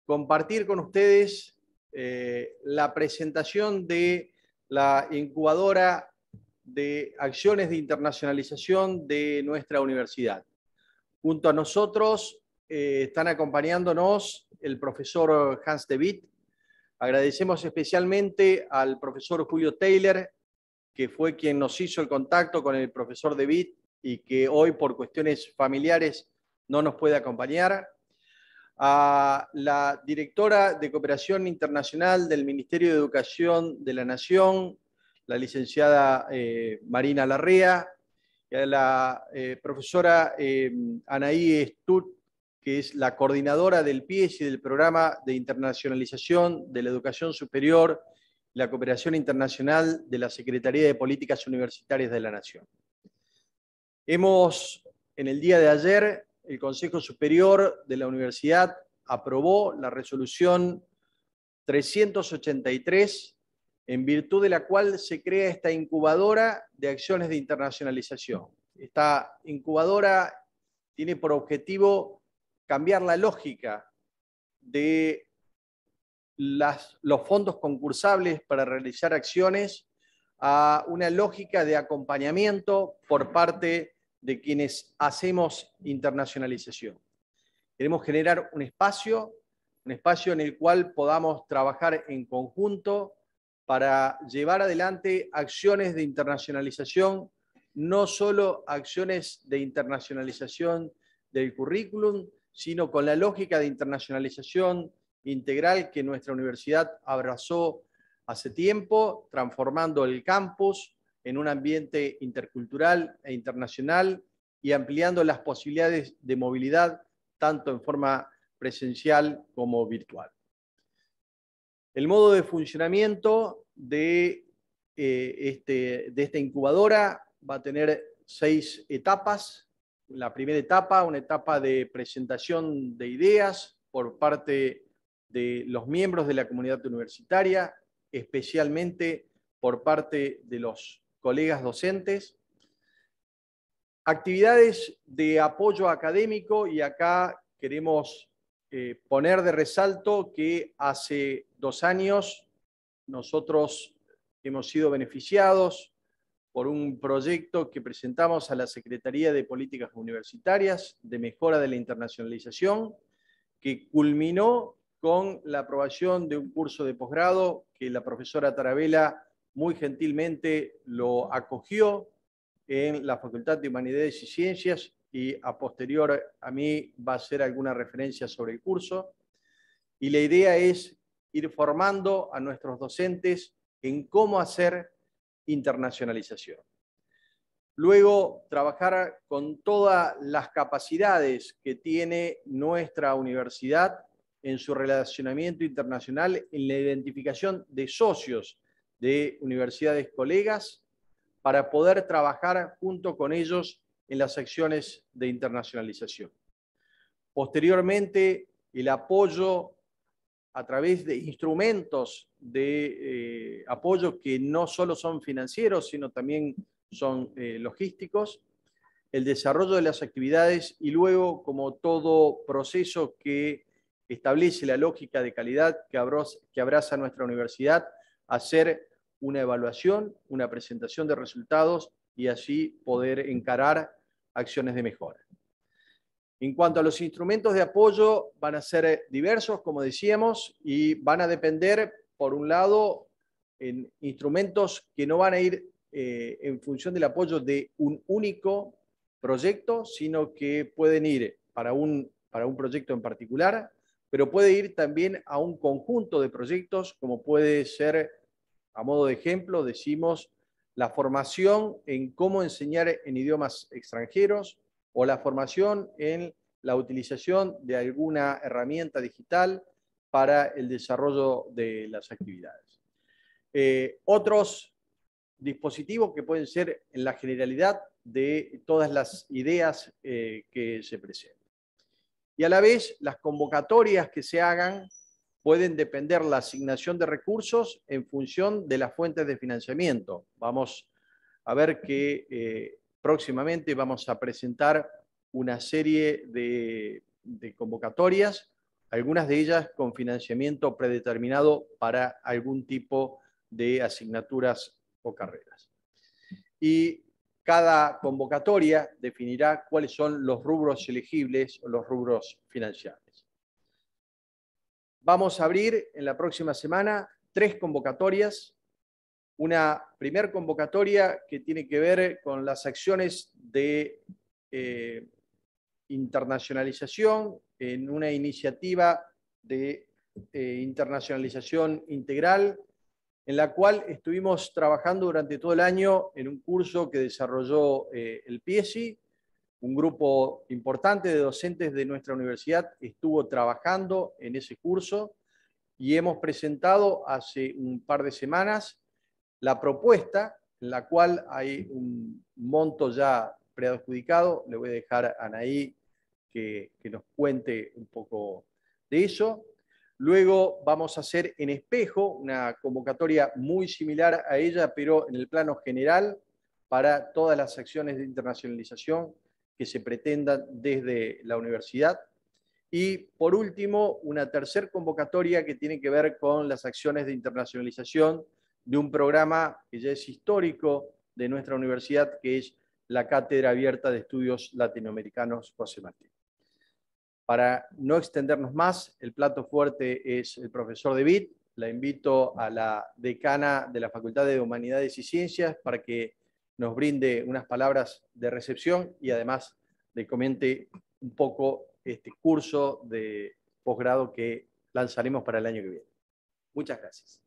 compartir con ustedes la presentación de la incubadora de acciones de internacionalización de nuestra universidad. Junto a nosotros están acompañándonos el profesor Hans de Witt. Agradecemos especialmente al profesor Julio Taylor, que fue quien nos hizo el contacto con el profesor de Witt y que hoy por cuestiones familiares no nos puede acompañar. A la directora de Cooperación Internacional del Ministerio de Educación de la Nación, la licenciada Marina Larrea, y a la profesora Anaí Stut, que es la coordinadora del PIES y del Programa de Internacionalización de la Educación Superior y la Cooperación Internacional de la Secretaría de Políticas Universitarias de la Nación. En el día de ayer, el Consejo Superior de la Universidad aprobó la resolución 383, en virtud de la cual se crea esta incubadora de acciones de internacionalización. Esta incubadora tiene por objetivo cambiar la lógica de los fondos concursables para realizar acciones a una lógica de acompañamiento por parte de quienes hacemos internacionalización. Queremos generar un espacio en el cual podamos trabajar en conjunto para llevar adelante acciones de internacionalización, no solo acciones de internacionalización del currículum, sino con la lógica de internacionalización integral que nuestra universidad abrazó hace tiempo, transformando el campus en un ambiente intercultural e internacional y ampliando las posibilidades de movilidad tanto en forma presencial como virtual. El modo de funcionamiento de esta incubadora va a tener 6 etapas. La primera etapa, una etapa de presentación de ideas por parte de los miembros de la comunidad universitaria, especialmente por parte de los colegas docentes. Actividades de apoyo académico, y acá queremos poner de resalto que hace 2 años nosotros hemos sido beneficiados por un proyecto que presentamos a la Secretaría de Políticas Universitarias de mejora de la internacionalización, que culminó con la aprobación de un curso de posgrado que la profesora Tarabella muy gentilmente lo acogió en la Facultad de Humanidades y Ciencias, y a posterior a mí va a hacer alguna referencia sobre el curso. Y la idea es ir formando a nuestros docentes en cómo hacer internacionalización. Luego, trabajar con todas las capacidades que tiene nuestra universidad en su relacionamiento internacional, en la identificación de socios de universidades colegas, para poder trabajar junto con ellos en las acciones de internacionalización. Posteriormente, el apoyo a través de instrumentos de apoyo que no solo son financieros, sino también son logísticos, el desarrollo de las actividades y luego, como todo proceso que establece la lógica de calidad que abraza nuestra universidad, hacer una evaluación, una presentación de resultados y así poder encarar acciones de mejora. En cuanto a los instrumentos de apoyo, van a ser diversos, como decíamos, y van a depender, por un lado, en instrumentos que no van a ir en función del apoyo de un único proyecto, sino que pueden ir para un proyecto en particular, pero puede ir también a un conjunto de proyectos, como puede ser, a modo de ejemplo, decimos, la formación en cómo enseñar en idiomas extranjeros, o la formación en la utilización de alguna herramienta digital para el desarrollo de las actividades. Otros dispositivos que pueden ser en la generalidad de todas las ideas que se presentan. Y a la vez, las convocatorias que se hagan pueden depender la asignación de recursos en función de las fuentes de financiamiento. Vamos a ver que próximamente vamos a presentar una serie de convocatorias algunas de ellas con financiamiento predeterminado para algún tipo de asignaturas o carreras. Y cada convocatoria definirá cuáles son los rubros elegibles o los rubros financiables. Vamos a abrir en la próxima semana 3 convocatorias. Una primera convocatoria que tiene que ver con las acciones de internacionalización en una iniciativa de internacionalización integral, en la cual estuvimos trabajando durante todo el año en un curso que desarrolló el PIESI. Un grupo importante de docentes de nuestra universidad estuvo trabajando en ese curso y hemos presentado hace un par de semanas la propuesta, en la cual hay un monto ya preadjudicado. Le voy a dejar a Anaí que nos cuente un poco de eso. Luego vamos a hacer en Espejo una convocatoria muy similar a ella, pero en el plano general, para todas las acciones de internacionalización que se pretendan desde la universidad. Y por último, una tercera convocatoria que tiene que ver con las acciones de internacionalización de un programa que ya es histórico de nuestra universidad, que es la Cátedra Abierta de Estudios Latinoamericanos José Martí. Para no extendernos más, el plato fuerte es el profesor David. La invito a la decana de la Facultad de Humanidades y Ciencias para que nos brinde unas palabras de recepción y además le comente un poco este curso de posgrado que lanzaremos para el año que viene. Muchas gracias.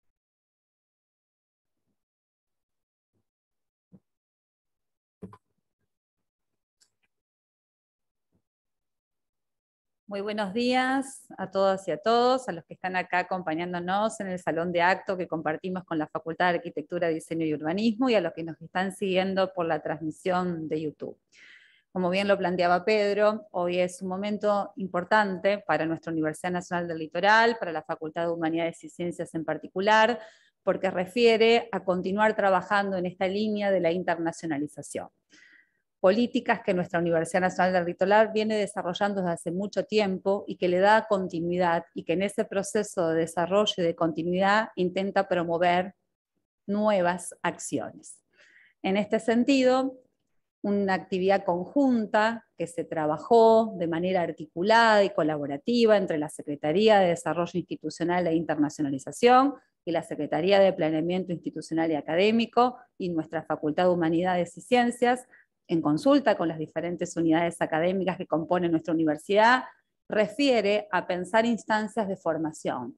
Muy buenos días a todas y a todos, a los que están acá acompañándonos en el salón de acto que compartimos con la Facultad de Arquitectura, Diseño y Urbanismo, y a los que nos están siguiendo por la transmisión de YouTube. Como bien lo planteaba Pedro, hoy es un momento importante para nuestra Universidad Nacional del Litoral, para la Facultad de Humanidades y Ciencias en particular, porque refiere a continuar trabajando en esta línea de la internacionalización. Políticas que nuestra Universidad Nacional del Litoral viene desarrollando desde hace mucho tiempo y que le da continuidad, y que en ese proceso de desarrollo y de continuidad intenta promover nuevas acciones. En este sentido, una actividad conjunta que se trabajó de manera articulada y colaborativa entre la Secretaría de Desarrollo Institucional e Internacionalización y la Secretaría de Planeamiento Institucional y Académico y nuestra Facultad de Humanidades y Ciencias, en consulta con las diferentes unidades académicas que componen nuestra universidad, refiere a pensar instancias de formación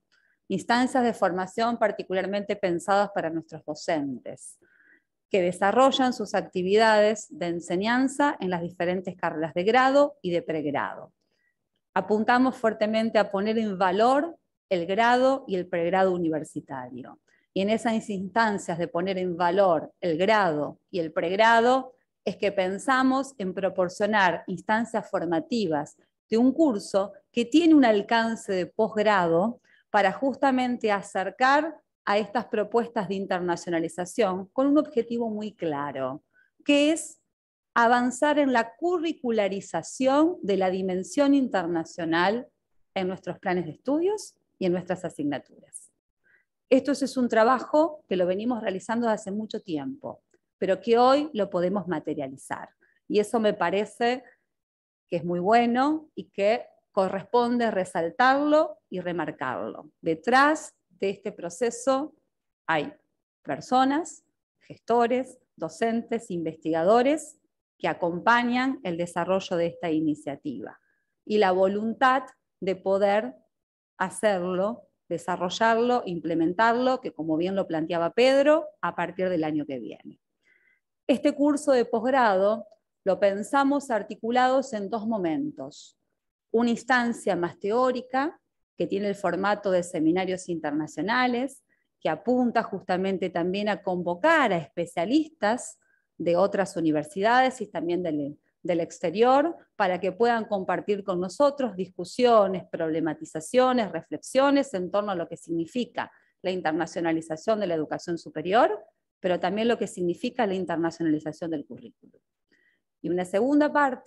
particularmente pensadas para nuestros docentes, que desarrollan sus actividades de enseñanza en las diferentes carreras de grado y de pregrado. Apuntamos fuertemente a poner en valor el grado y el pregrado universitario. Y en esas instancias de poner en valor el grado y el pregrado, es que pensamos en proporcionar instancias formativas de un curso que tiene un alcance de posgrado para justamente acercar a estas propuestas de internacionalización con un objetivo muy claro, que es avanzar en la curricularización de la dimensión internacional en nuestros planes de estudios y en nuestras asignaturas. Esto es un trabajo que lo venimos realizando desde hace mucho tiempo, pero que hoy lo podemos materializar. Y eso me parece que es muy bueno y que corresponde resaltarlo y remarcarlo. Detrás de este proceso hay personas, gestores, docentes, investigadores que acompañan el desarrollo de esta iniciativa y la voluntad de poder hacerlo, desarrollarlo, implementarlo, que como bien lo planteaba Pedro, a partir del año que viene. Este curso de posgrado lo pensamos articulados en 2 momentos. Una instancia más teórica, que tiene el formato de seminarios internacionales, que apunta justamente también a convocar a especialistas de otras universidades y también del exterior, para que puedan compartir con nosotros discusiones, problematizaciones, reflexiones en torno a lo que significa la internacionalización de la educación superior, pero también lo que significa la internacionalización del currículum. Y una segunda parte,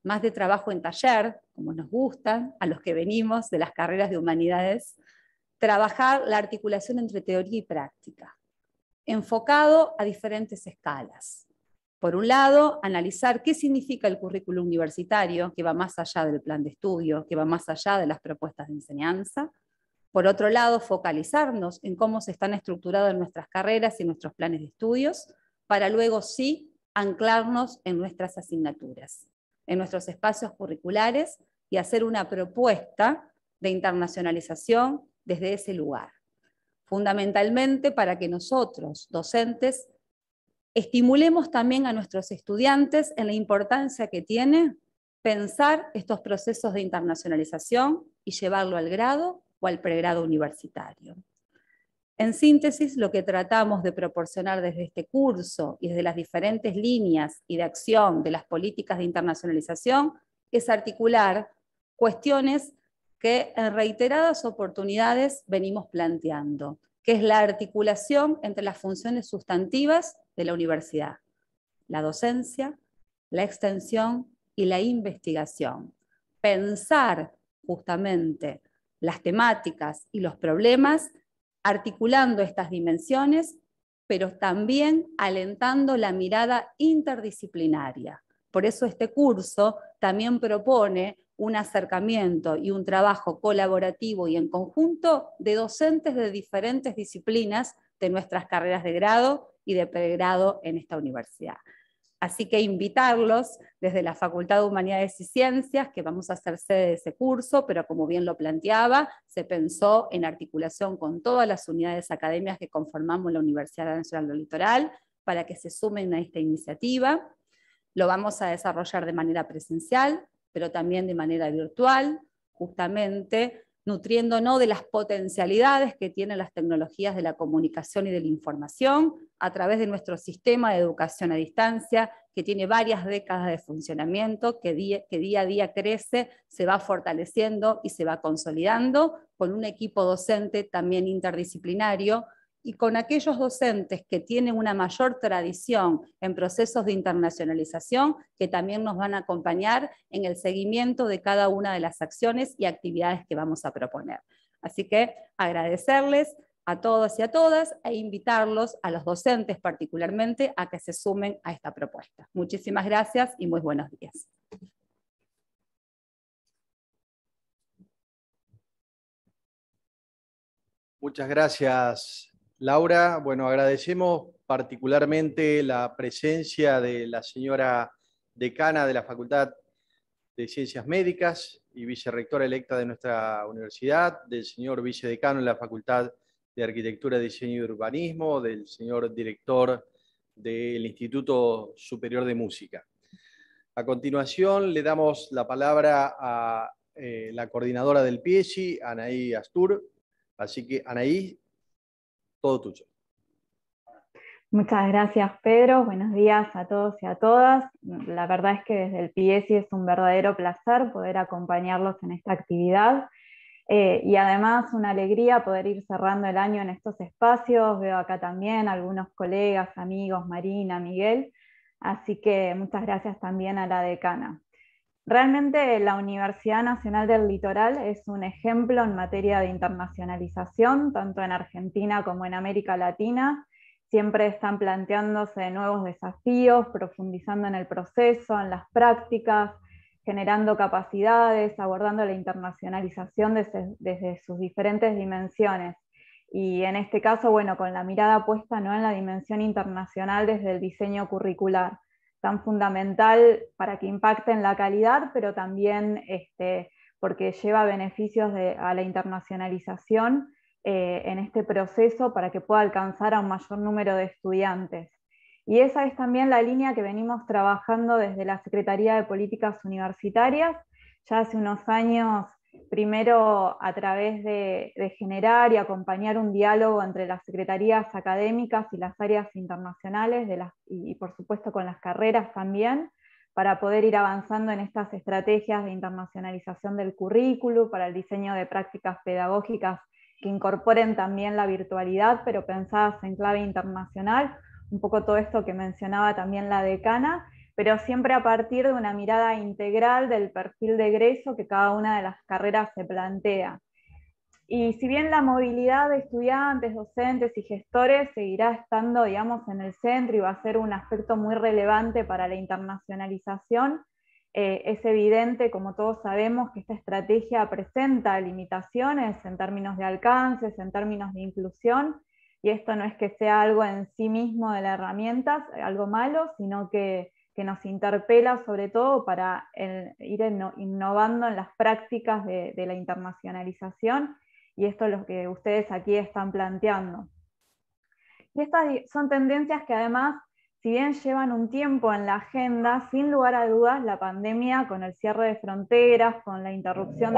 más de trabajo en taller, como nos gustan, a los que venimos de las carreras de humanidades, trabajar la articulación entre teoría y práctica, enfocado a diferentes escalas. Por un lado, analizar qué significa el currículo universitario, que va más allá del plan de estudio, que va más allá de las propuestas de enseñanza. Por otro lado, focalizarnos en cómo se están estructuradas nuestras carreras y nuestros planes de estudios, para luego sí anclarnos en nuestras asignaturas, en nuestros espacios curriculares y hacer una propuesta de internacionalización desde ese lugar. Fundamentalmente para que nosotros, docentes, estimulemos también a nuestros estudiantes en la importancia que tiene pensar estos procesos de internacionalización y llevarlo al grado o al pregrado universitario. En síntesis, lo que tratamos de proporcionar desde este curso y desde las diferentes líneas y de acción de las políticas de internacionalización es articular cuestiones que en reiteradas oportunidades venimos planteando, que es la articulación entre las funciones sustantivas de la universidad, la docencia, la extensión y la investigación. Pensar justamente las temáticas y los problemas articulando estas dimensiones, pero también alentando la mirada interdisciplinaria. Por eso este curso también propone un acercamiento y un trabajo colaborativo y en conjunto de docentes de diferentes disciplinas de nuestras carreras de grado y de pregrado en esta universidad. Así que invitarlos desde la Facultad de Humanidades y Ciencias, que vamos a hacer sede de ese curso, pero como bien lo planteaba, se pensó en articulación con todas las unidades académicas que conformamos la Universidad Nacional del Litoral, para que se sumen a esta iniciativa. Lo vamos a desarrollar de manera presencial, pero también de manera virtual, justamente nutriéndonos de las potencialidades que tienen las tecnologías de la comunicación y de la información a través de nuestro sistema de educación a distancia, que tiene varias décadas de funcionamiento, que día a día crece, se va fortaleciendo y se va consolidando, con un equipo docente también interdisciplinario, y con aquellos docentes que tienen una mayor tradición en procesos de internacionalización, que también nos van a acompañar en el seguimiento de cada una de las acciones y actividades que vamos a proponer. Así que agradecerles a todos y a todas e invitarlos, a los docentes particularmente, a que se sumen a esta propuesta. Muchísimas gracias y muy buenos días. Muchas gracias, Laura. Bueno, agradecemos particularmente la presencia de la señora decana de la Facultad de Ciencias Médicas y vicerrectora electa de nuestra universidad, del señor vicedecano en la Facultad de Arquitectura, Diseño y Urbanismo, del señor director del Instituto Superior de Música. A continuación, le damos la palabra a la coordinadora del PIESI, Anaí Astur. Así que, Anaí, todo tuyo. Muchas gracias, Pedro. Buenos días a todos y a todas. La verdad es que desde el PIESI es un verdadero placer poder acompañarlos en esta actividad. Y además una alegría poder ir cerrando el año en estos espacios. Veo acá también algunos colegas, amigos, Marina, Miguel. Así que muchas gracias también a la decana. Realmente la Universidad Nacional del Litoral es un ejemplo en materia de internacionalización, tanto en Argentina como en América Latina. Siempre están planteándose nuevos desafíos, profundizando en el proceso, en las prácticas, generando capacidades, abordando la internacionalización desde sus diferentes dimensiones. Y en este caso, bueno, con la mirada puesta no en la dimensión internacional desde el diseño curricular, tan fundamental para que impacte en la calidad, pero también porque lleva beneficios a la internacionalización en este proceso para que pueda alcanzar a un mayor número de estudiantes. Y esa es también la línea que venimos trabajando desde la Secretaría de Políticas Universitarias, ya hace unos años, primero a través de generar y acompañar un diálogo entre las secretarías académicas y las áreas internacionales, y por supuesto con las carreras también, para poder ir avanzando en estas estrategias de internacionalización del currículo, para el diseño de prácticas pedagógicas que incorporen también la virtualidad, pero pensadas en clave internacional, un poco todo esto que mencionaba también la decana, pero siempre a partir de una mirada integral del perfil de egreso que cada una de las carreras se plantea. Y si bien la movilidad de estudiantes, docentes y gestores seguirá estando, digamos, en el centro y va a ser un aspecto muy relevante para la internacionalización, es evidente, como todos sabemos, que esta estrategia presenta limitaciones en términos de alcances, en términos de inclusión, y esto no es que sea algo en sí mismo de la herramienta, algo malo, sino que nos interpela sobre todo para ir innovando en las prácticas de la internacionalización, y esto es lo que ustedes aquí están planteando. Y estas son tendencias que además, si bien llevan un tiempo en la agenda, sin lugar a dudas la pandemia, con el cierre de fronteras, con la interrupción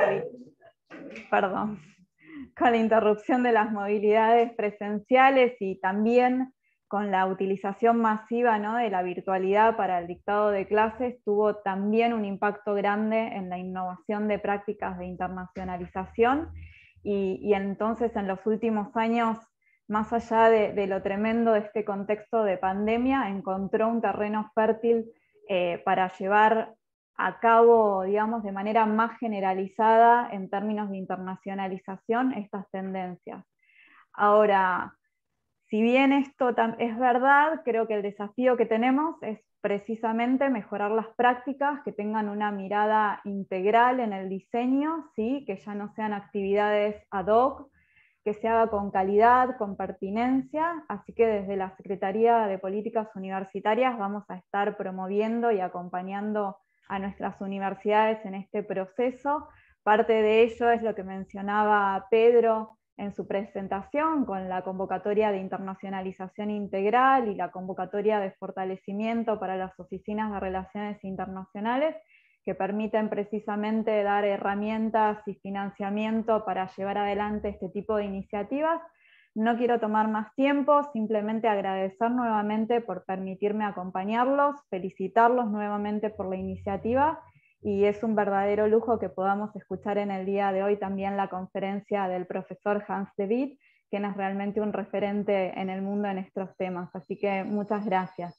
de las movilidades presenciales y también con la utilización masiva, ¿no?, de la virtualidad para el dictado de clases, tuvo también un impacto grande en la innovación de prácticas de internacionalización, y entonces en los últimos años, más allá de lo tremendo de este contexto de pandemia, encontró un terreno fértil para llevar a cabo, digamos, de manera más generalizada en términos de internacionalización estas tendencias. Ahora, si bien esto es verdad, creo que el desafío que tenemos es precisamente mejorar las prácticas, que tengan una mirada integral en el diseño, ¿sí?, que ya no sean actividades ad hoc, que se haga con calidad, con pertinencia, así que desde la Secretaría de Políticas Universitarias vamos a estar promoviendo y acompañando a nuestras universidades en este proceso. Parte de ello es lo que mencionaba Pedro en su presentación, con la convocatoria de internacionalización integral y la convocatoria de fortalecimiento para las oficinas de relaciones internacionales, que permiten precisamente dar herramientas y financiamiento para llevar adelante este tipo de iniciativas. No quiero tomar más tiempo, simplemente agradecer nuevamente por permitirme acompañarlos, felicitarlos nuevamente por la iniciativa, y es un verdadero lujo que podamos escuchar en el día de hoy también la conferencia del profesor Hans de Witt, quien es realmente un referente en el mundo en estos temas. Así que muchas gracias.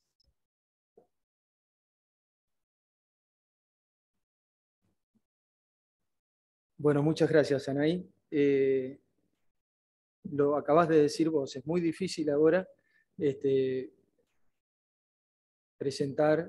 Bueno, muchas gracias, Anaí. Lo acabas de decir vos, es muy difícil ahora presentar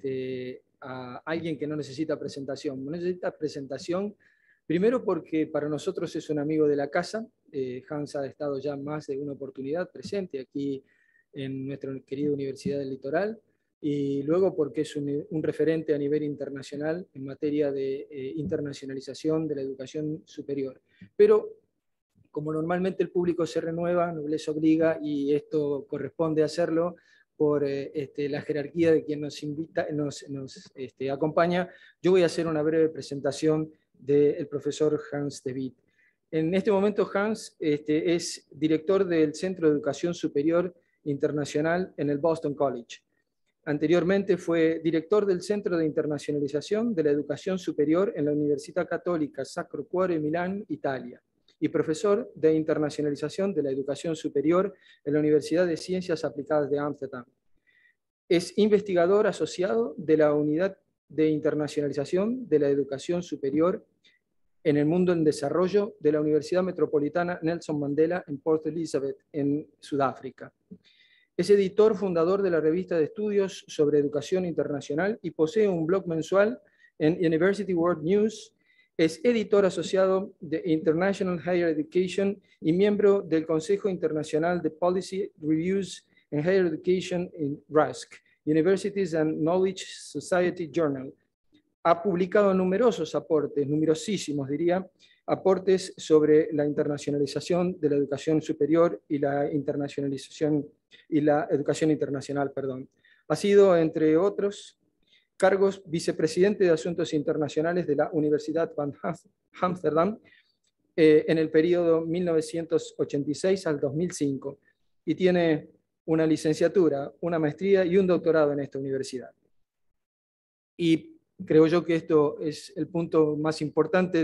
a alguien que no necesita presentación. No necesita presentación, primero porque para nosotros es un amigo de la casa. Hans ha estado ya más de una oportunidad presente aquí en nuestra querida Universidad del Litoral, y luego porque es un referente a nivel internacional en materia de internacionalización de la educación superior. Pero como normalmente el público se renueva, no les obliga, y esto corresponde hacerlo por la jerarquía de quien nos invita, nos acompaña, yo voy a hacer una breve presentación del profesor Hans de Witt. En este momento Hans es director del Centro de Educación Superior Internacional en el Boston College. Anteriormente fue director del Centro de Internacionalización de la Educación Superior en la Universidad Católica Sacro Cuore Milán, Italia, y profesor de Internacionalización de la Educación Superior en la Universidad de Ciencias Aplicadas de Ámsterdam. Es investigador asociado de la Unidad de Internacionalización de la Educación Superior en el Mundo en Desarrollo de la Universidad Metropolitana Nelson Mandela en Port Elizabeth, en Sudáfrica. Es editor fundador de la revista de estudios sobre educación internacional y posee un blog mensual en University World News. Es editor asociado de International Higher Education y miembro del Consejo Internacional de Policy Reviews in Higher Education en RASC, Universities and Knowledge Society Journal. Ha publicado numerosos aportes, numerosísimos diría, aportes sobre la internacionalización de la educación superior y la internacionalización y la educación internacional, perdón. Ha sido, entre otros cargos, vicepresidente de Asuntos Internacionales de la Universidad van Amsterdam en el periodo 1986 al 2005, y tiene una licenciatura, una maestría y un doctorado en esta universidad. Y creo yo que esto es el punto más importante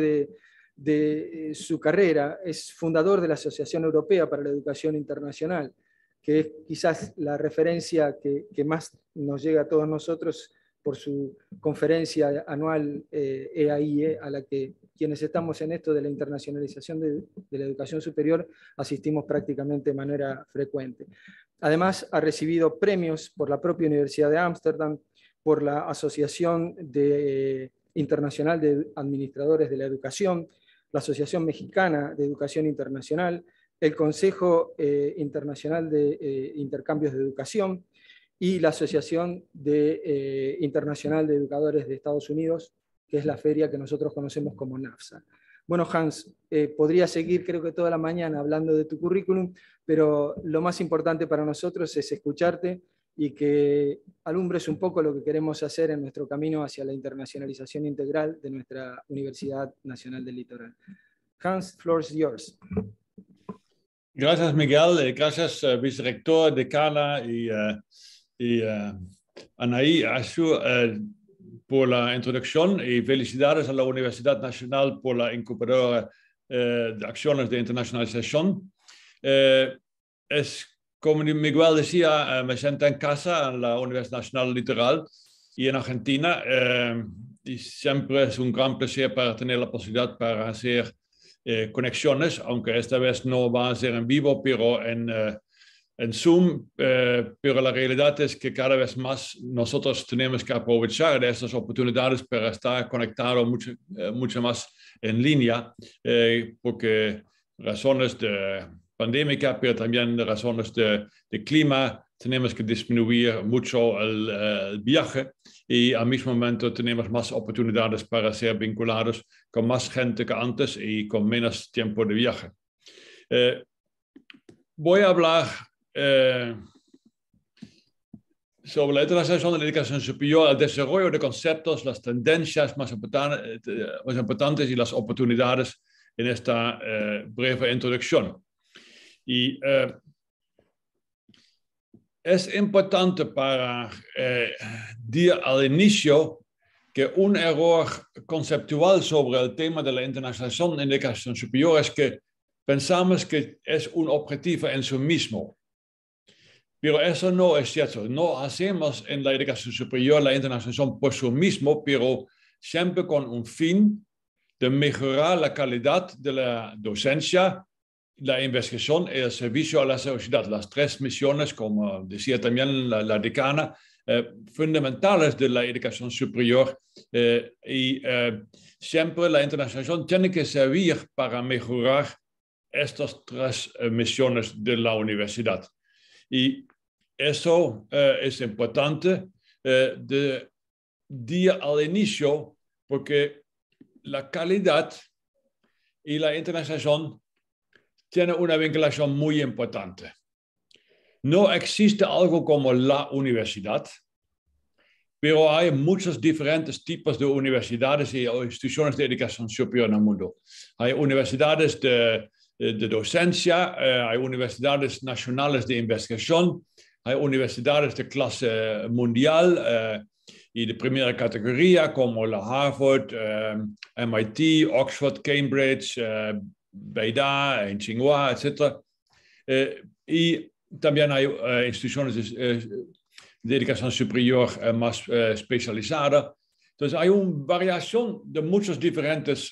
de su carrera. Es fundador de la Asociación Europea para la Educación Internacional. que es quizás la referencia que más nos llega a todos nosotros por su conferencia anual EAIE, a la que quienes estamos en esto de la internacionalización de la educación superior asistimos prácticamente de manera frecuente. Además, ha recibido premios por la propia Universidad de Ámsterdam, por la Asociación Internacional de Administradores de la Educación, la Asociación Mexicana de Educación Internacional, el Consejo Internacional de Intercambios de Educación y la Asociación Internacional de Educadores de Estados Unidos, que es la feria que nosotros conocemos como NAFSA. Bueno, Hans, podría seguir creo que toda la mañana hablando de tu currículum, pero lo más importante para nosotros es escucharte y que alumbres un poco lo que queremos hacer en nuestro camino hacia la internacionalización integral de nuestra Universidad Nacional del Litoral. Hans, floor is yours. Gracias, Miguel. Gracias, vicerrector, decana y Anaí Asu por la introducción y felicidades a la Universidad Nacional por la incubadora de acciones de internacionalización. Como Miguel decía, me siento en casa en la Universidad Nacional Litoral y en Argentina y siempre es un gran placer para tener la posibilidad para hacer conexiones, aunque esta vez no va a ser en vivo, pero en Zoom, pero la realidad es que cada vez más nosotros tenemos que aprovechar de estas oportunidades para estar conectados mucho más en línea, porque razones de pandémica, pero también razones de clima, tenemos que disminuir mucho el viaje y al mismo momento tenemos más oportunidades para ser vinculados con más gente que antes y con menos tiempo de viaje. Voy a hablar sobre la internacionalización de la educación superior, el desarrollo de conceptos, las tendencias más importantes y las oportunidades en esta breve introducción. Y es importante para decir al inicio que un error conceptual sobre el tema de la internacionalización en la educación superior es que pensamos que es un objetivo en sí mismo. Pero eso no es cierto. No hacemos en la educación superior la internacionalización por sí mismo, pero siempre con un fin de mejorar la calidad de la docencia, la investigación y el servicio a la sociedad. Las tres misiones, como decía también la decana, fundamentales de la educación superior y siempre la internacionalización tiene que servir para mejorar estas tres misiones de la universidad. Y eso es importante de día al inicio porque la calidad y la internacionalización tienen una vinculación muy importante. No existe algo como la universidad, pero hay muchos diferentes tipos de universidades y instituciones de educación superior en el mundo. Hay universidades de docencia, hay universidades nacionales de investigación, hay universidades de clase mundial y de primera categoría como la Harvard, MIT, Oxford, Cambridge, Beida, en Tsinghua, etc. Y también hay instituciones de educación superior más especializadas. Entonces hay una variación de muchas diferentes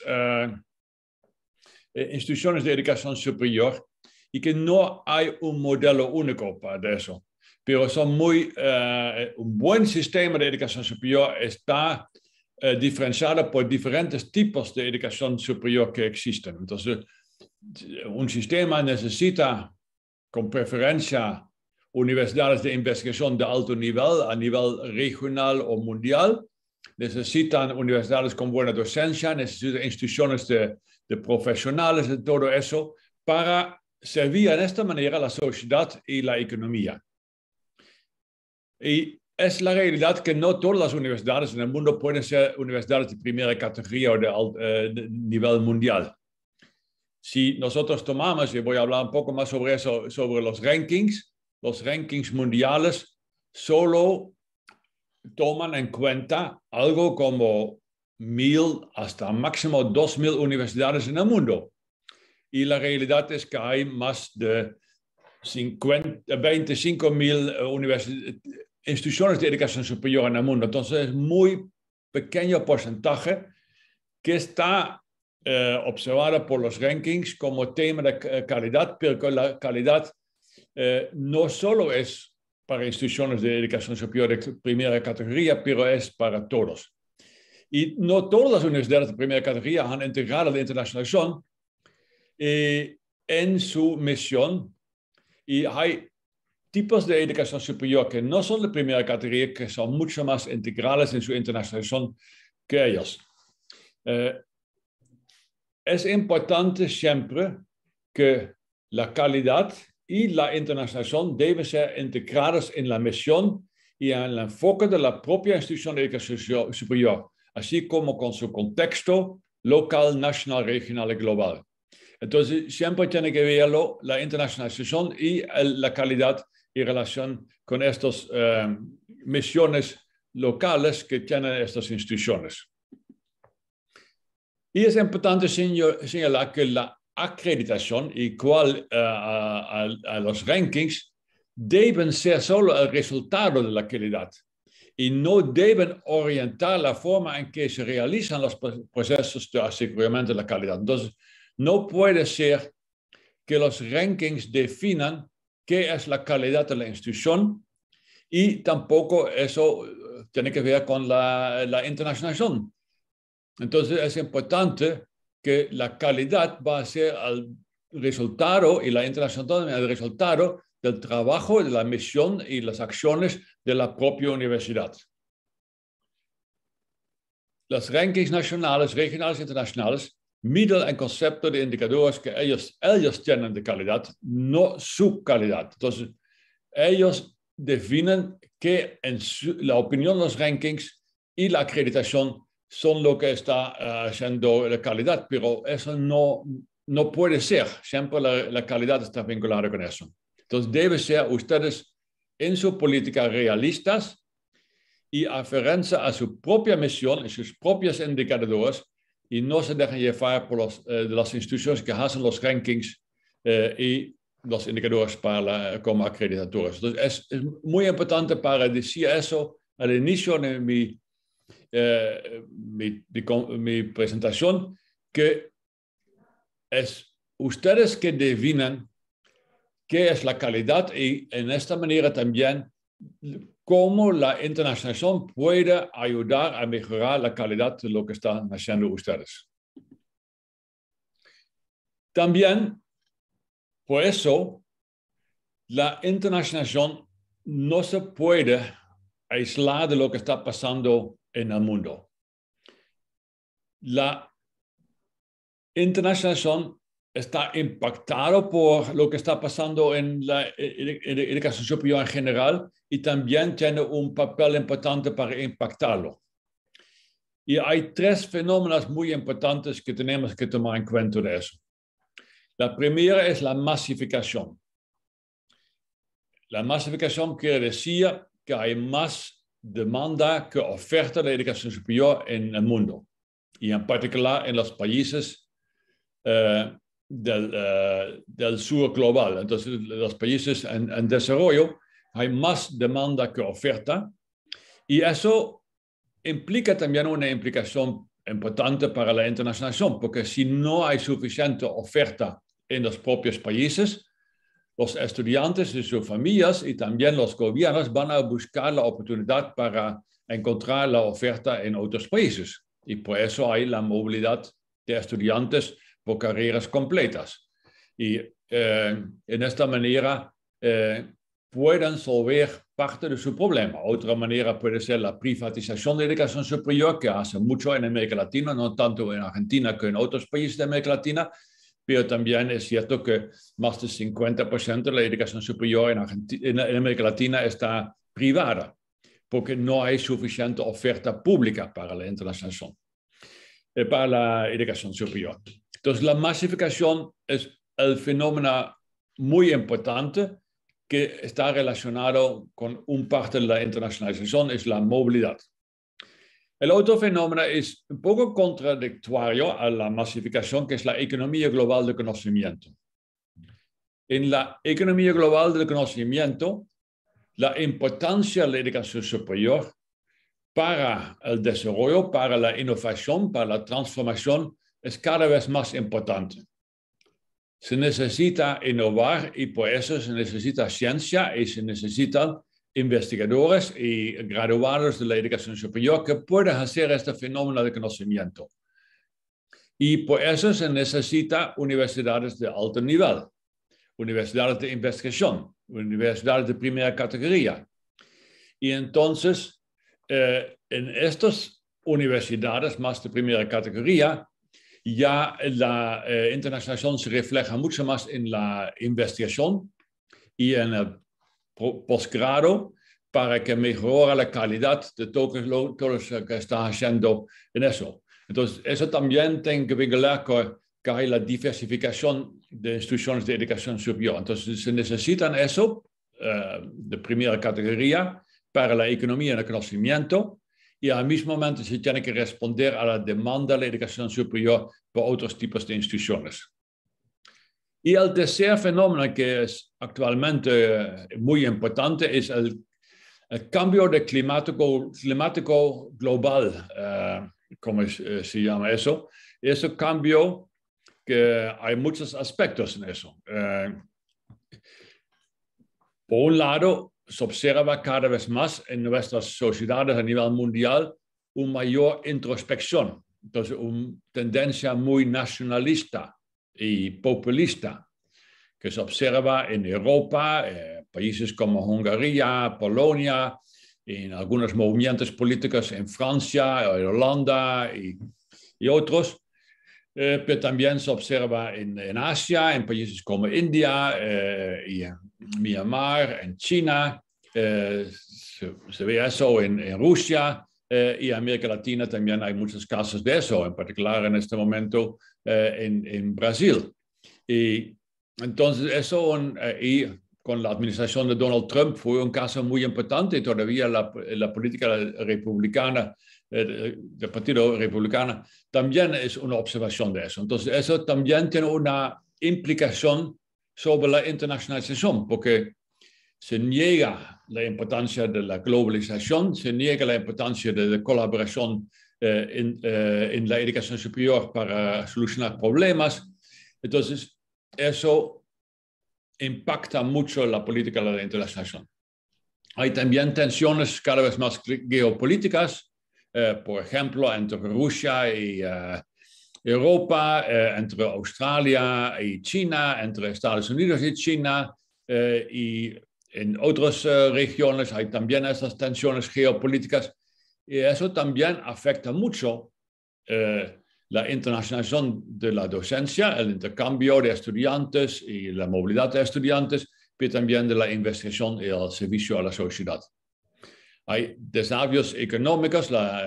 instituciones de educación superior y que no hay un modelo único para eso. Pero son un buen sistema de educación superior está diferenciado por diferentes tipos de educación superior que existen. Entonces, un sistema necesita, con preferencia, universidades de investigación de alto nivel, a nivel regional o mundial. Necesitan universidades con buena docencia, necesitan instituciones de profesionales, de todo eso, para servir de esta manera a la sociedad y la economía. Y es la realidad que no todas las universidades en el mundo pueden ser universidades de primera categoría o de nivel mundial. Si nosotros tomamos, y voy a hablar un poco más sobre eso, sobre los rankings mundiales solo toman en cuenta algo como 1,000 hasta máximo 2,000 universidades en el mundo. Y la realidad es que hay más de 25.000 instituciones de educación superior en el mundo. Entonces es muy pequeño porcentaje que está observado por los rankings como tema de calidad, pero que la calidad no solo es para instituciones de educación superior de primera categoría, pero es para todos. Y no todas las universidades de primera categoría han integrado la internacionalización en su misión, y hay tipos de educación superior que no son de primera categoría, que son mucho más integrales en su internacionalización que ellos. Es importante siempre que la calidad y la internacionalización deben ser integradas en la misión y en el enfoque de la propia institución de educación superior, así como con su contexto local, nacional, regional y global. Entonces, siempre tiene que verlo la internacionalización y la calidad en relación con estas misiones locales que tienen estas instituciones. Y es importante señalar que la acreditación igual a los rankings deben ser solo el resultado de la calidad y no deben orientar la forma en que se realizan los procesos de aseguramiento de la calidad. Entonces, no puede ser que los rankings definan qué es la calidad de la institución, y tampoco eso tiene que ver con la internacionalización. Entonces es importante que la calidad va a ser el resultado, y la internacionalización el resultado del trabajo, de la misión y las acciones de la propia universidad. Los rankings nacionales, regionales e internacionales miden el concepto de indicadores que ellos tienen de calidad, no su calidad. Entonces, ellos definen que la opinión de los rankings y la acreditación son lo que está haciendo la calidad, pero eso no puede ser. Siempre la calidad está vinculada con eso. Entonces, debe ser ustedes en su política realistas y aferencia a su propia misión y sus propios indicadores, y no se dejen llevar por las instituciones que hacen los rankings y los indicadores como acreditadores. Entonces, es muy importante para decir eso al inicio de mi presentación, que es ustedes que definen qué es la calidad, y en esta manera también cómo la internacionalización puede ayudar a mejorar la calidad de lo que están haciendo ustedes. También, por eso, la internacionalización no se puede aislar de lo que está pasando en el mundo. La internacionalización está impactado por lo que está pasando en la educación superior en general, y también tiene un papel importante para impactarlo. Y hay tres fenómenos muy importantes que tenemos que tomar en cuenta de eso. La primera es la masificación. La masificación quiere decir que hay más demanda que oferta de educación superior en el mundo, y en particular en los países del sur global. Entonces, los países en desarrollo hay más demanda que oferta, y eso implica también una implicación importante para la internacionalización, porque si no hay suficiente oferta en los propios países, los estudiantes y sus familias y también los gobiernos van a buscar la oportunidad para encontrar la oferta en otros países, y por eso hay la movilidad de estudiantes por carreras completas. Y en esta manera pueden resolver parte de su problema. Otra manera puede ser la privatización de la educación superior, que hace mucho en América Latina, no tanto en Argentina que en otros países de América Latina, pero también es cierto que más del 50% de la educación superior en América Latina está privada, porque no hay suficiente oferta pública para la internacionalización, para la educación superior. Entonces, la masificación es el fenómeno muy importante que está relacionado con un parte de la internacionalización, es la movilidad. El otro fenómeno es un poco contradictorio a la masificación, que es la economía global de conocimiento. en la economía global del conocimiento, la importancia de la educación superior para el desarrollo, para la innovación, para la transformación, es cada vez más importante. Se necesita innovar y por eso se necesita ciencia y se necesitan investigadores y graduados de la educación superior que puedan hacer este fenómeno de conocimiento. Y por eso se necesita universidades de alto nivel, universidades de investigación, universidades de primera categoría. Y entonces, en estas universidades más de primera categoría, ya la internacionalización se refleja mucho más en la investigación y en el posgrado para que mejore la calidad de todo lo que está haciendo en eso. Entonces, eso también tiene que vincular que hay la diversificación de instituciones de educación superior. Entonces, se necesitan eso de primera categoría para la economía y el conocimiento, y al mismo momento se tiene que responder a la demanda de la educación superior por otros tipos de instituciones. Y el tercer fenómeno que es actualmente muy importante es el cambio de climático global, como se llama eso. Ese cambio que hay muchos aspectos en eso. Por un lado, se observa cada vez más en nuestras sociedades a nivel mundial una mayor introspección, entonces una tendencia muy nacionalista y populista que se observa en Europa, países como Hungría, Polonia, en algunos movimientos políticos en Francia, en Holanda y otros. Pero también se observa en Asia, en países como India y Myanmar, en China, se ve eso en Rusia y en América Latina también hay muchos casos de eso, en particular en este momento en Brasil. Y entonces eso y con la administración de Donald Trump fue un caso muy importante y todavía la política republicana del Partido Republicano también es una observación de eso. Entonces, eso también tiene una implicación sobre la internacionalización, porque se niega la importancia de la globalización, se niega la importancia de la colaboración en la educación superior para solucionar problemas. Entonces, eso impacta mucho la política de la internacionalización. Hay también tensiones cada vez más geopolíticas, por ejemplo, entre Rusia y Europa, entre Australia y China, entre Estados Unidos y China, y en otras regiones hay también esas tensiones geopolíticas, y eso también afecta mucho la internacionalización de la docencia, el intercambio de estudiantes y la movilidad de estudiantes, pero también de la investigación y el servicio a la sociedad. Hay desafíos económicos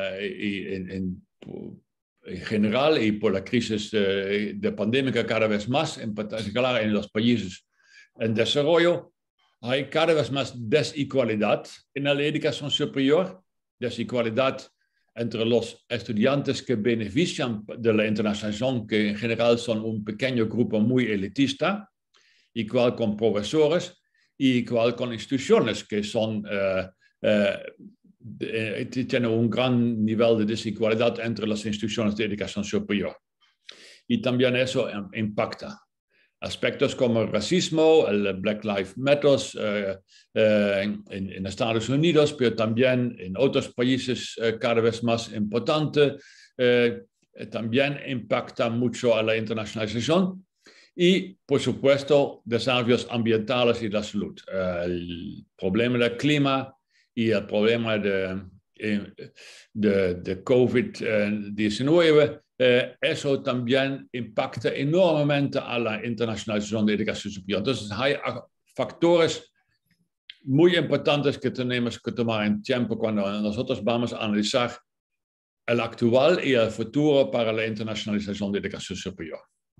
en general y por la crisis de pandemia cada vez más, en particular en los países en desarrollo. Hay cada vez más desigualdad en la educación superior, desigualdad entre los estudiantes que benefician de la internacionalización, que en general son un pequeño grupo muy elitista, igual con profesores y igual con instituciones que son tiene un gran nivel de desigualdad entre las instituciones de educación superior. Y también eso impacta aspectos como el racismo, el Black Lives Matter en Estados Unidos, pero también en otros países cada vez más importante, también impacta mucho a la internacionalización. Y, por supuesto, desafíos ambientales y la salud. El problema del clima y el problema de COVID-19, eso también impacta enormemente a la internacionalización de la educación superior. Entonces, hay factores muy importantes que tenemos que tomar en tiempo cuando nosotros vamos a analizar el actual y el futuro para la internacionalización de la educación superior.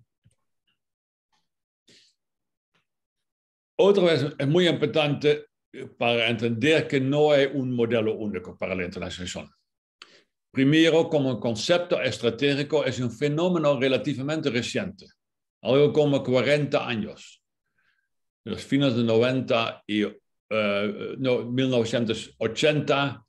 Otra vez es muy importante para entender que no hay un modelo único para la internacionalización. Primero, como concepto estratégico, es un fenómeno relativamente reciente, algo como 40 años. los fines de 90 y 1980,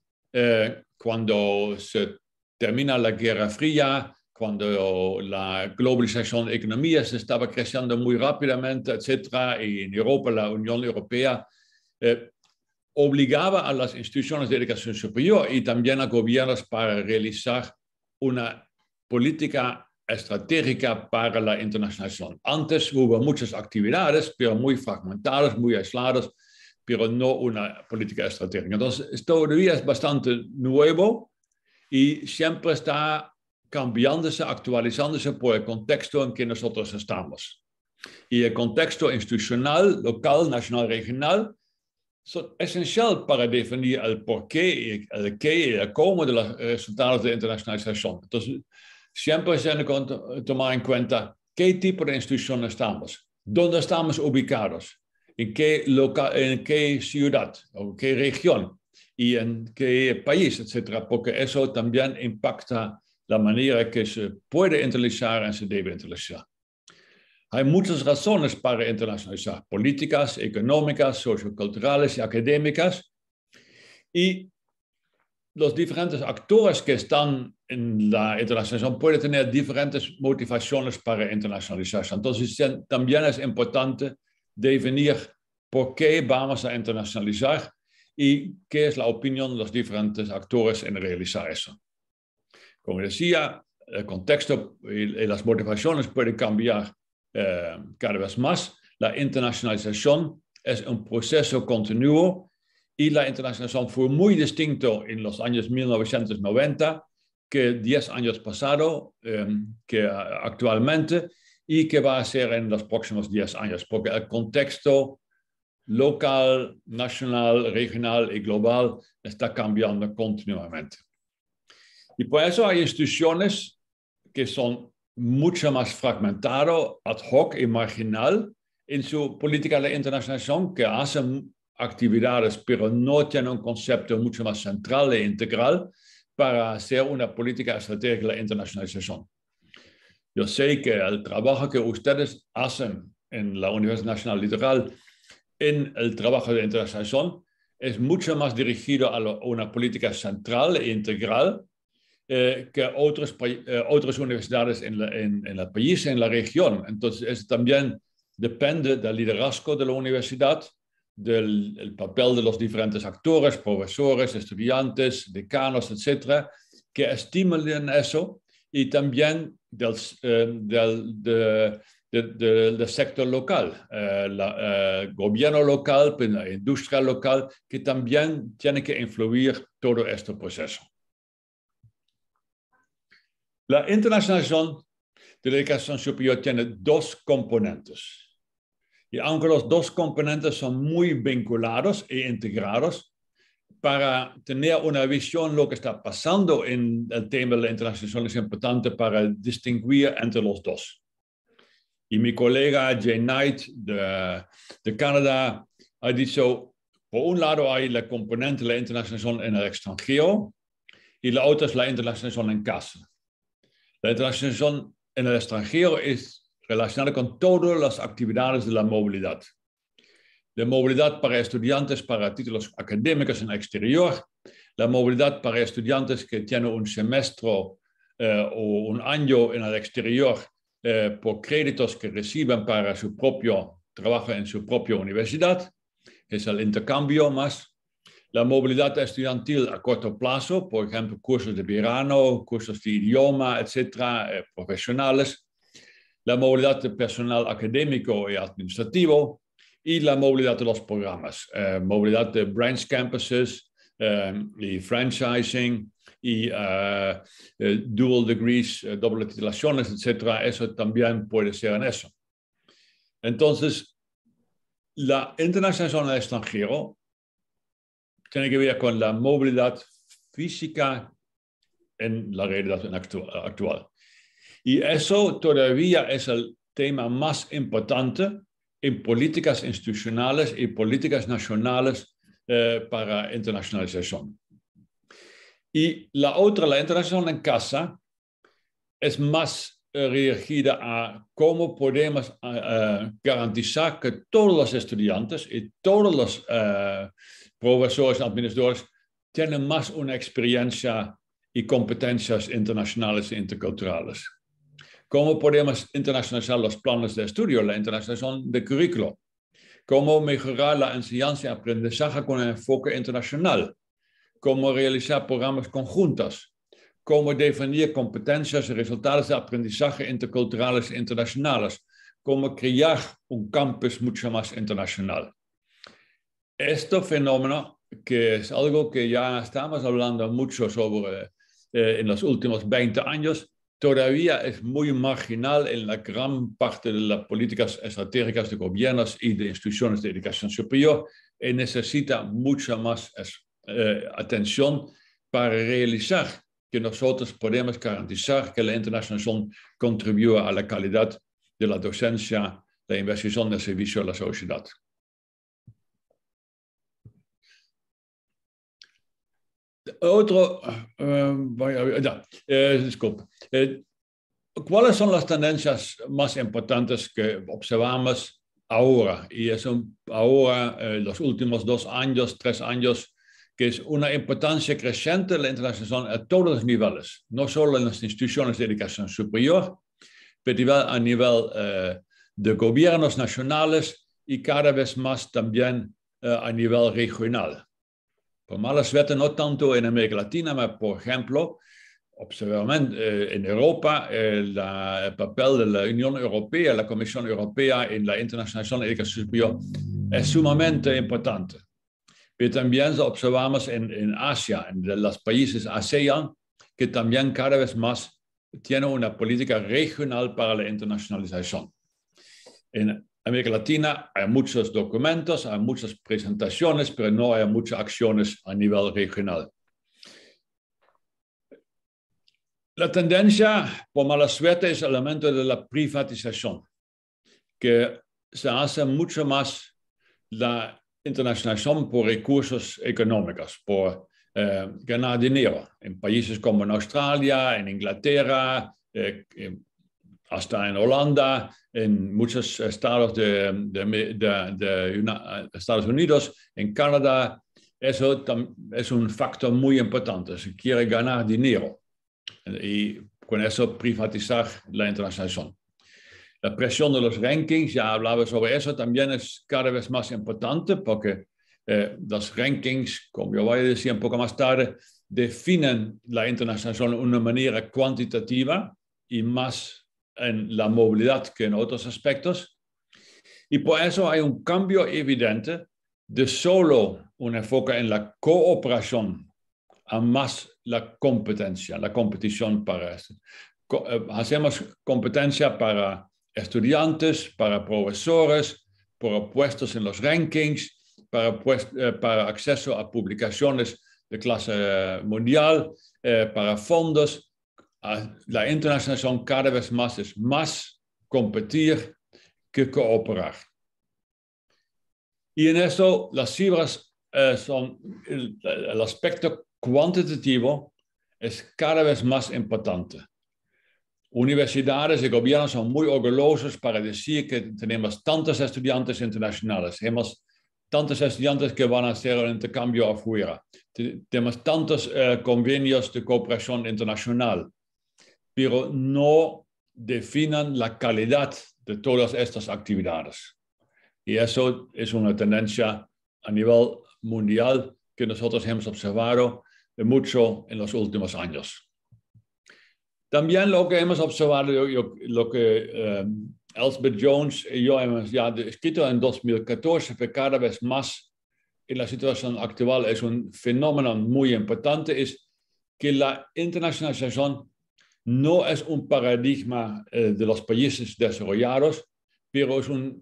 cuando se termina la Guerra Fría, cuando la globalización de la economía se estaba creciendo muy rápidamente, etc., y en Europa, la Unión Europea obligaba a las instituciones de educación superior y también a gobiernos para realizar una política estratégica para la internacionalización. Antes hubo muchas actividades, pero muy fragmentadas, muy aisladas, pero no una política estratégica. Entonces, todavía es bastante nuevo y siempre está cambiándose, actualizándose por el contexto en que nosotros estamos. Y el contexto institucional, local, nacional, regional, es esencial para definir el porqué, el qué y el cómo de los resultados de internacionalización. Entonces, siempre se tiene que tomar en cuenta qué tipo de institución estamos, dónde estamos ubicados, en qué ciudad o qué región y en qué país, etcétera, porque eso también impacta la manera que se puede internacionalizar y se debe internacionalizar. Hay muchas razones para internacionalizar, políticas, económicas, socioculturales y académicas. Y los diferentes actores que están en la internacionalización pueden tener diferentes motivaciones para internacionalizarse. Entonces, también es importante definir por qué vamos a internacionalizar y qué es la opinión de los diferentes actores en realizar eso. Como decía, el contexto y las motivaciones pueden cambiar cada vez más. La internacionalización es un proceso continuo y la internacionalización fue muy distinto en los años 1990 que 10 años pasado, que actualmente, y que va a ser en los próximos 10 años, porque el contexto local, nacional, regional y global está cambiando continuamente. Y por eso hay instituciones que son mucho más fragmentadas, ad hoc y marginal en su política de internacionalización, que hacen actividades, pero no tienen un concepto mucho más central e integral para hacer una política estratégica de internacionalización. Yo sé que el trabajo que ustedes hacen en la Universidad Nacional Litoral en el trabajo de internacionalización es mucho más dirigido a una política central e integral que otras universidades en el país, en la región. Entonces, eso también depende del liderazgo de la universidad, del papel de los diferentes actores, profesores, estudiantes, decanos, etcétera, que estimulen eso, y también del sector local, el gobierno local, la industria local, que también tiene que influir todo este proceso. La internacionalización de la educación superior tiene dos componentes. Y aunque los dos componentes son muy vinculados e integrados, para tener una visión de lo que está pasando en el tema de la internacionalización es importante para distinguir entre los dos. Y mi colega Jay Knight de Canadá ha dicho, por un lado hay la componente de la internacionalización en el extranjero y la otra es la internacionalización en casa. La internacionalización en el extranjero es relacionada con todas las actividades de la movilidad. La movilidad para estudiantes para títulos académicos en el exterior, la movilidad para estudiantes que tienen un semestre o un año en el exterior por créditos que reciben para su propio trabajo en su propia universidad, es el intercambio más. La movilidad estudiantil a corto plazo, por ejemplo, cursos de verano, cursos de idioma, etcétera, profesionales. La movilidad de personal académico y administrativo y la movilidad de los programas. Movilidad de branch campuses y franchising y dual degrees, doble titulaciones, etcétera. Eso también puede ser en eso. Entonces, la internacionalización al extranjero tiene que ver con la movilidad física en la realidad actual. Y eso todavía es el tema más importante en políticas institucionales y políticas nacionales para internacionalización. Y la otra, la internacionalización en casa, es más dirigida a cómo podemos garantizar que todos los estudiantes y todos los profesores y administradores tienen más una experiencia y competencias internacionales e interculturales. ¿Cómo podemos internacionalizar los planes de estudio, la internacionalización de currículo? ¿Cómo mejorar la enseñanza y aprendizaje con un enfoque internacional? ¿Cómo realizar programas conjuntos? ¿Cómo definir competencias y resultados de aprendizaje interculturales e internacionales? ¿Cómo crear un campus mucho más internacional? Este fenómeno, que es algo que ya estamos hablando mucho sobre en los últimos 20 años, todavía es muy marginal en la gran parte de las políticas estratégicas de gobiernos y de instituciones de educación superior y necesita mucha más atención para realizar que nosotros podemos garantizar que la internacionalización contribuya a la calidad de la docencia, la investigación del servicio a la sociedad. Otro, disculpe. ¿Cuáles son las tendencias más importantes que observamos ahora? Y es ahora, los últimos 2 años, 3 años, que es una importancia creciente de la internacionalización a todos los niveles, no solo en las instituciones de educación superior, pero a nivel de gobiernos nacionales y cada vez más también a nivel regional. Por mala suerte, no tanto en América Latina, pero por ejemplo, observamos en Europa el papel de la Unión Europea, la Comisión Europea en la internacionalización de la educación superior es sumamente importante. Pero también observamos en Asia, en los países ASEAN, que también cada vez más tienen una política regional para la internacionalización. En América Latina hay muchos documentos, hay muchas presentaciones, pero no hay muchas acciones a nivel regional. La tendencia, por mala suerte, es el elemento de la privatización, que se hace mucho más la internacionalización por recursos económicos, por ganar dinero. En países como en Australia, en Inglaterra, hasta en Holanda, en muchos estados de Estados Unidos, en Canadá, eso es un factor muy importante. Se quiere ganar dinero y con eso privatizar la internacionalización. La presión de los rankings, ya hablaba sobre eso, también es cada vez más importante porque los rankings, como yo voy a decir un poco más tarde, definen la internacionalización de una manera cuantitativa y más en la movilidad que en otros aspectos. Y por eso hay un cambio evidente de solo un enfoque en la cooperación a más la competencia, la competición para esto. Hacemos competencia para estudiantes, para profesores, para puestos en los rankings, para acceso a publicaciones de clase mundial, para fondos. La internacionalización cada vez más es más competir que cooperar. Y en eso las cifras son el aspecto cuantitativo es cada vez más importante. Universidades y gobiernos son muy orgullosos para decir que tenemos tantos estudiantes internacionales, tenemos tantos estudiantes que van a hacer el intercambio afuera, tenemos tantos convenios de cooperación internacional, pero no definen la calidad de todas estas actividades. Y eso es una tendencia a nivel mundial que nosotros hemos observado mucho en los últimos años. También lo que hemos observado, lo que Elspeth Jones y yo hemos ya escrito en 2014, que cada vez más en la situación actual es un fenómeno muy importante, es que la internacionalización no es un paradigma de los países desarrollados, pero es un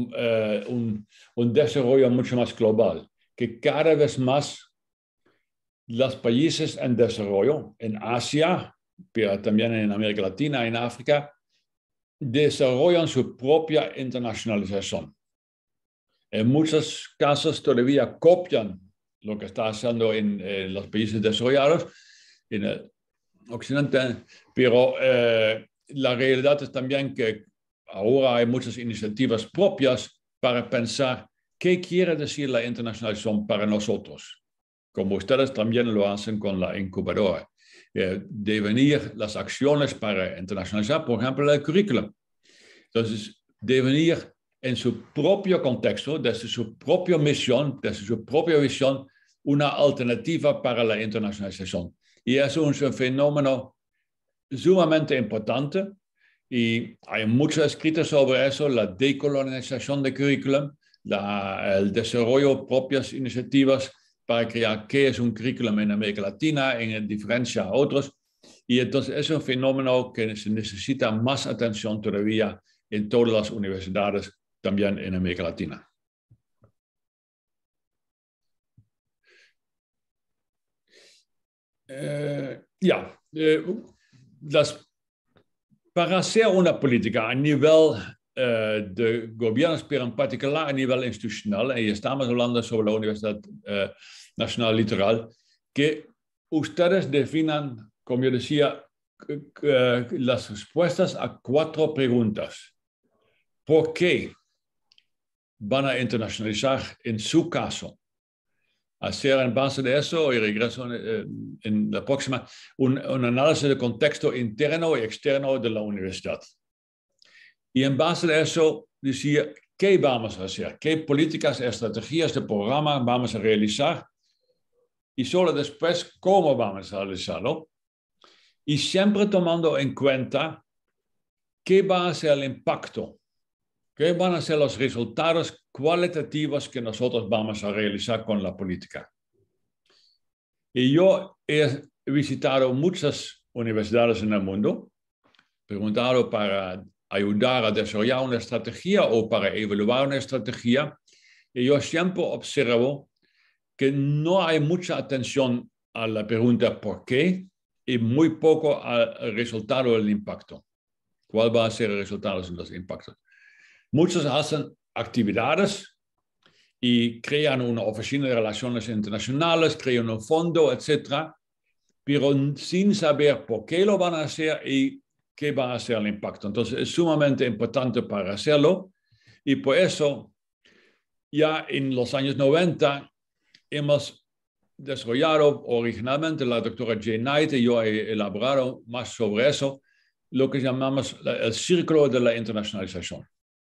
desarrollo mucho más global, que cada vez más los países en desarrollo, en Asia, pero también en América Latina, en África, desarrollan su propia internacionalización. En muchos casos todavía copian lo que está haciendo en los países desarrollados, en el Occidente, pero la realidad es también que ahora hay muchas iniciativas propias para pensar qué quiere decir la internacionalización para nosotros, como ustedes también lo hacen con la incubadora. Definir las acciones para internacionalizar, por ejemplo, el currículum. Entonces, definir en su propio contexto, desde su propia misión, desde su propia visión, una alternativa para la internacionalización. Y eso es un fenómeno sumamente importante y hay mucho escrito sobre eso, la decolonización del currículum, el desarrollo de propias iniciativas para crear qué es un currículum en América Latina, en diferencia a otros. Y entonces es un fenómeno que se necesita más atención todavía en todas las universidades, también en América Latina. Para hacer una política a nivel de gobiernos, pero en particular a nivel institucional, y estamos hablando sobre la Universidad Nacional Litoral, que ustedes definan, como yo decía, las respuestas a 4 preguntas. ¿Por qué van a internacionalizar en su caso? Hacer en base de eso, y regreso en la próxima, un análisis de contexto interno y externo de la universidad. Y en base de eso, decía, ¿qué vamos a hacer? ¿Qué políticas, estrategias de programa vamos a realizar? Y solo después, ¿cómo vamos a realizarlo? Y siempre tomando en cuenta qué va a ser el impacto, qué van a ser los resultados cualitativos que nosotros vamos a realizar con la política. Y yo he visitado muchas universidades en el mundo, preguntado para ayudar a desarrollar una estrategia o para evaluar una estrategia, y yo siempre observo que no hay mucha atención a la pregunta ¿por qué? Y muy poco al resultado del impacto. ¿Cuál va a ser el resultado de los impactos? Muchos hacen actividades y crean una oficina de relaciones internacionales, crean un fondo, etc., pero sin saber por qué lo van a hacer y qué va a ser el impacto. Entonces, es sumamente importante para hacerlo y por eso ya en los años 90 hemos desarrollado originalmente la doctora Jane Knight y yo he elaborado más sobre eso, lo que llamamos el círculo de la internacionalización.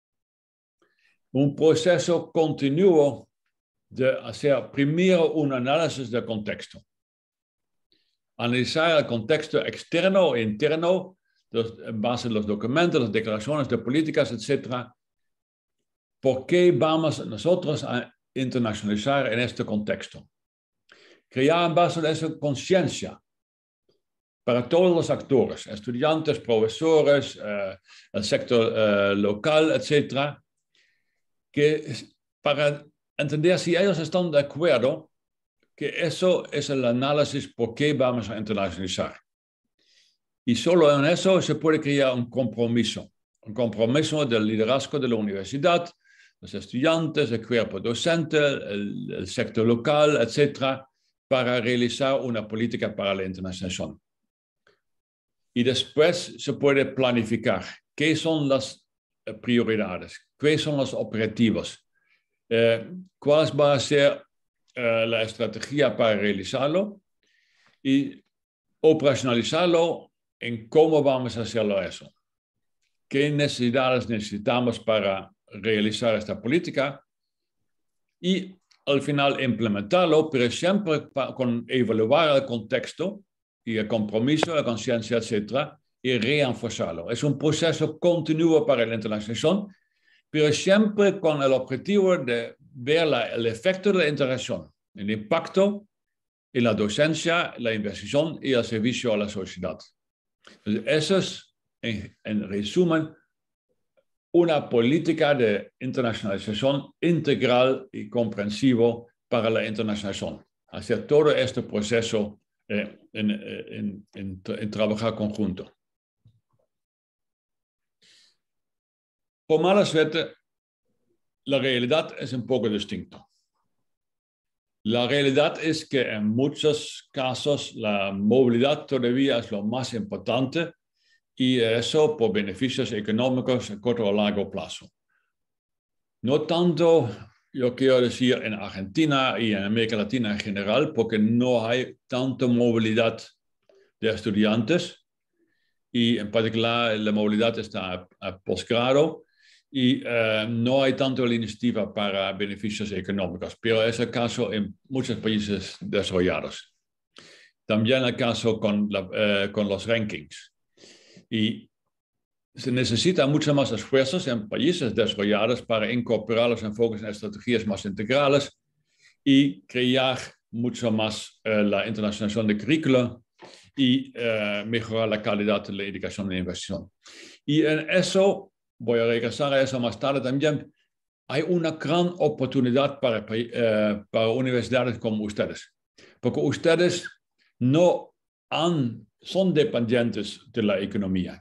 Un proceso continuo de hacer primero un análisis del contexto. Analizar el contexto externo e interno, en base a los documentos, las declaraciones de políticas, etc. ¿Por qué vamos nosotros a internacionalizar en este contexto? Crear en base a eso conciencia para todos los actores, estudiantes, profesores, el sector local, etc., que para entender si ellos están de acuerdo que eso es el análisis por qué vamos a internacionalizar. Y solo en eso se puede crear un compromiso del liderazgo de la universidad, los estudiantes, el cuerpo docente, el sector local, etc., para realizar una política para la internacionalización. Y después se puede planificar qué son las prioridades, qué son los objetivos, cuál va a ser la estrategia para realizarlo y operacionalizarlo en cómo vamos a hacerlo eso. ¿Qué necesidades necesitamos para realizar esta política? Y al final implementarlo, pero siempre con evaluar el contexto y el compromiso, la conciencia, etc., y reforzarlo. Es un proceso continuo para la internacionalización, pero siempre con el objetivo de ver el efecto de la interacción, el impacto en la docencia, la investigación y el servicio a la sociedad. Entonces, eso es, en resumen, una política de internacionalización integral y comprensivo para la internacionalización. Hacer todo este proceso en trabajar conjunto. Por mala suerte, la realidad es un poco distinta. La realidad es que en muchos casos la movilidad todavía es lo más importante y eso por beneficios económicos a corto o largo plazo. No tanto, yo quiero decir, en Argentina y en América Latina en general, porque no hay tanta movilidad de estudiantes y en particular la movilidad está a posgrado y no hay tanto la iniciativa para beneficios económicos, pero es el caso en muchos países desarrollados. También el caso con los rankings. Y se necesita mucho más esfuerzos en países desarrollados para incorporar los enfoques en estrategias más integrales y crear mucho más la internacionalización de currícula y mejorar la calidad de la educación y la investigación. Y en eso, voy a regresar a eso más tarde también, hay una gran oportunidad para universidades como ustedes, porque ustedes no son dependientes de la economía,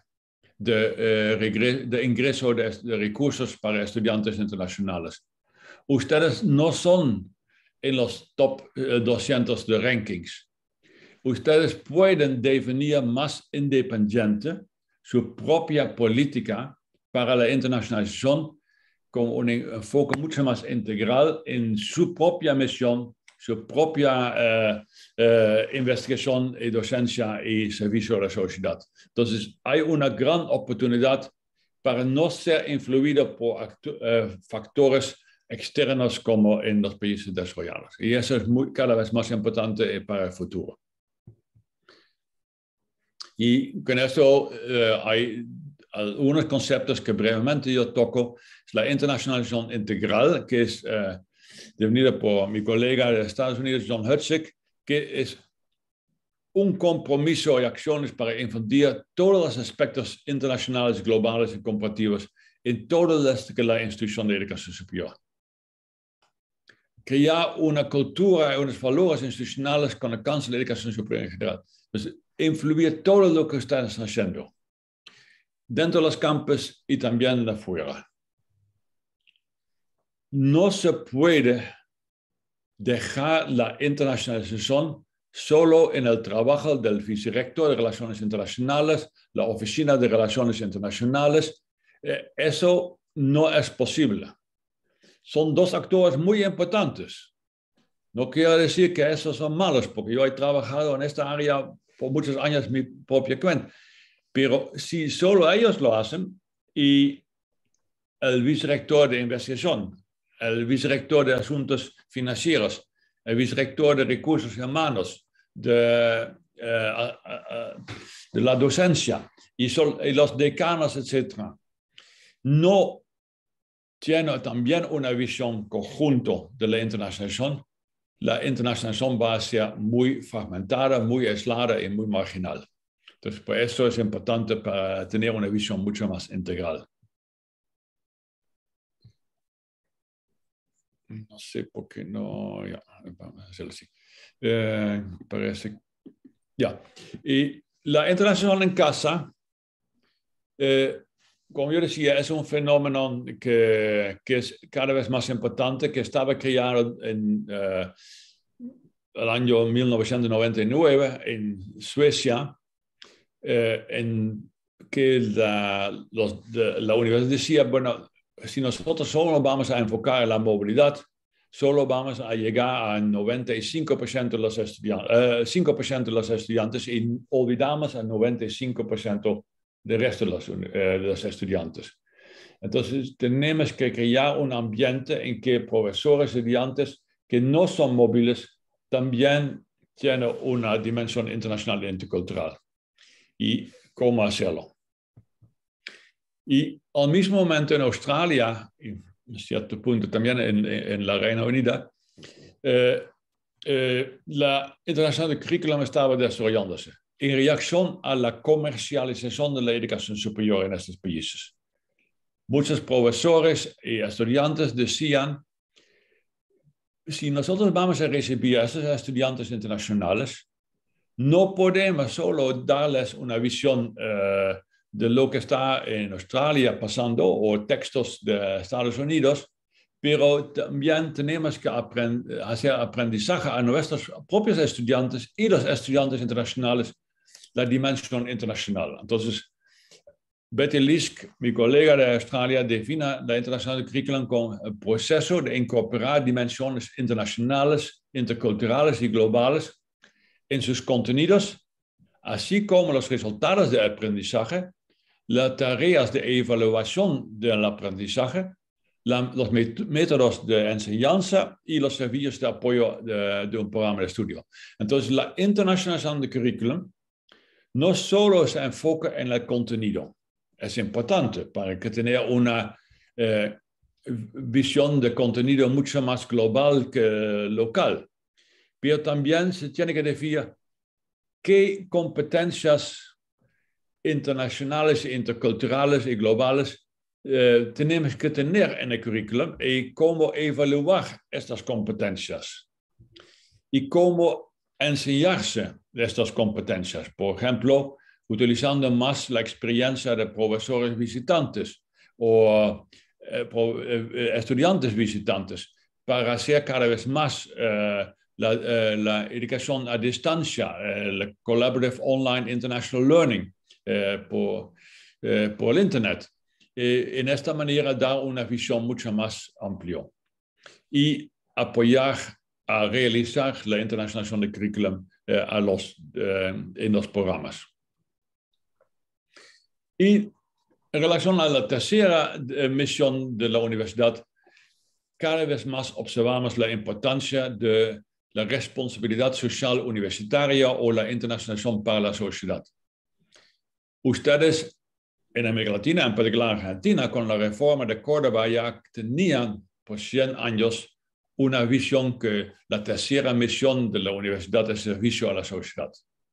de ingreso de recursos para estudiantes internacionales. Ustedes no son en los top 200 de rankings. Ustedes pueden definir más independiente su propia política para la internacionalización con un enfoque mucho más integral en su propia misión, su propia investigación y docencia y servicio a la sociedad. Entonces, hay una gran oportunidad para no ser influido por factores externos como en los países desarrollados. Y eso es cada vez más importante para el futuro. Y con esto hay algunos conceptos que brevemente yo toco. Es la internacionalización integral, que es definida por mi colega de Estados Unidos, John Hutzik, que es un compromiso y acciones para infundir todos los aspectos internacionales, globales y comparativos en toda la institución de educación superior. Crear una cultura y unos valores institucionales con alcance de la educación superior en general. Pues, influir todo lo que estás haciendo, dentro de los campus y también afuera. No se puede dejar la internacionalización solo en el trabajo del vicerrector de Relaciones Internacionales, la Oficina de Relaciones Internacionales. Eso no es posible. Son dos actores muy importantes. No quiero decir que esos son malos, porque yo he trabajado en esta área por muchos años mi propia cuenta. Pero si solo ellos lo hacen y el vicerrector de investigación, el vicerrector de asuntos financieros, el vicerrector de recursos humanos, de la docencia y los decanos, etc., no tienen también una visión conjunta de la internacionalización va a ser muy fragmentada, muy aislada y muy marginal. Entonces, por eso es importante para tener una visión mucho más integral. No sé por qué no, ya, vamos a hacerlo así. Parece, ya. Y la internacional en casa, como yo decía, es un fenómeno que es cada vez más importante, que estaba creado en el año 1999 en Suecia, en que la universidad decía, bueno, si nosotros solo nos vamos a enfocar en la movilidad, solo vamos a llegar a 95% de los estudiantes, 5% de los estudiantes y olvidamos al 95% del resto de los estudiantes. Entonces, tenemos que crear un ambiente en que profesores y estudiantes que no son móviles también tienen una dimensión internacional e intercultural. ¿Y cómo hacerlo? Y al mismo momento en Australia, y a cierto punto también en la Reina Unida, la internacional de currículum estaba desarrollándose en reacción a la comercialización de la educación superior en estos países. Muchos profesores y estudiantes decían, si nosotros vamos a recibir a esos estudiantes internacionales, no podemos solo darles una visión de lo que está en Australia pasando o textos de Estados Unidos, pero también tenemos que hacer aprendizaje a nuestros propios estudiantes y los estudiantes internacionales la dimensión internacional. Entonces, Betty Lisk, mi colega de Australia, define la internacional curriculum como el proceso de incorporar dimensiones internacionales, interculturales y globales en sus contenidos, así como los resultados del aprendizaje, las tareas de evaluación del aprendizaje, los métodos de enseñanza y los servicios de apoyo de un programa de estudio. Entonces, la internacionalización del currículum no solo se enfoca en el contenido, es importante para que tener una visión de contenido mucho más global que local, pero también se tiene que definir qué competencias internacionales, interculturales y globales tenemos que tener en el currículum y cómo evaluar estas competencias y cómo enseñarse de estas competencias. Por ejemplo, utilizando más la experiencia de profesores visitantes o estudiantes visitantes para hacer cada vez más la educación a distancia, el Collaborative Online International Learning por el Internet. En esta manera dar una visión mucho más amplia y apoyar a realizar la internacionalización del currículum en los programas. Y en relación a la tercera misión de la universidad, cada vez más observamos la importancia de la responsabilidad social universitaria o la internacionalización para la sociedad. Ustedes en América Latina, en particular en Argentina, con la reforma de Córdoba ya tenían por 100 años una visión que la tercera misión de la universidad es servicio a la sociedad.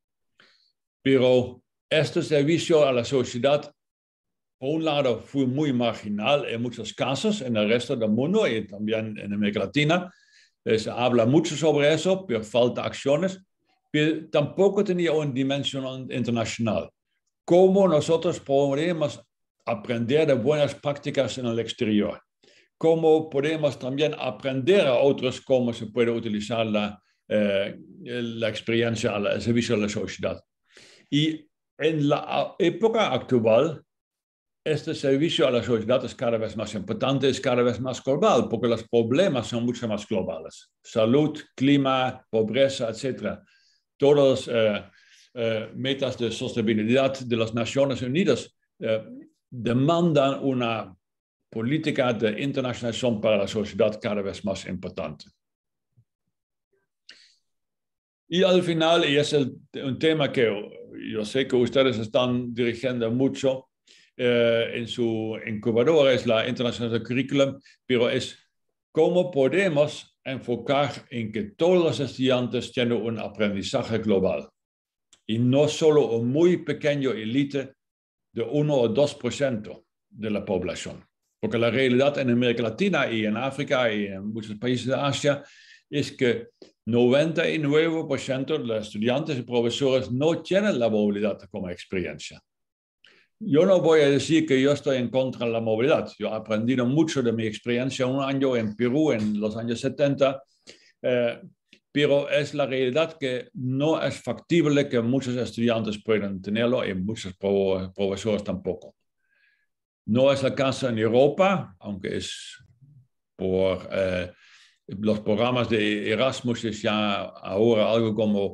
Pero este servicio a la sociedad, por un lado, fue muy marginal en muchos casos en el resto del mundo y también en América Latina. Se habla mucho sobre eso, pero falta acciones. Pero tampoco tenía una dimensión internacional. ¿Cómo nosotros podemos aprender de buenas prácticas en el exterior? ¿Cómo podemos también aprender a otros cómo se puede utilizar la experiencia al servicio de la sociedad? Y en la época actual, este servicio a la sociedad es cada vez más importante, es cada vez más global, porque los problemas son mucho más globales. Salud, clima, pobreza, etc. Todas metas de sostenibilidad de las Naciones Unidas demandan una política de internacionalización para la sociedad cada vez más importante. Y al final, y es un tema que yo sé que ustedes están dirigiendo mucho en su incubadora, es la internacionalización del currículum, pero es cómo podemos enfocar en que todos los estudiantes tienen un aprendizaje global y no solo un muy pequeño élite de 1 o 2% de la población. Porque la realidad en América Latina y en África y en muchos países de Asia es que 99% de los estudiantes y profesores no tienen la movilidad como experiencia. Yo no voy a decir que yo estoy en contra de la movilidad. Yo he aprendido mucho de mi experiencia un año en Perú en los años 70, pero es la realidad que no es factible que muchos estudiantes puedan tenerlo y muchos profesores tampoco. No es el caso en Europa, aunque es por los programas de Erasmus es ya ahora algo como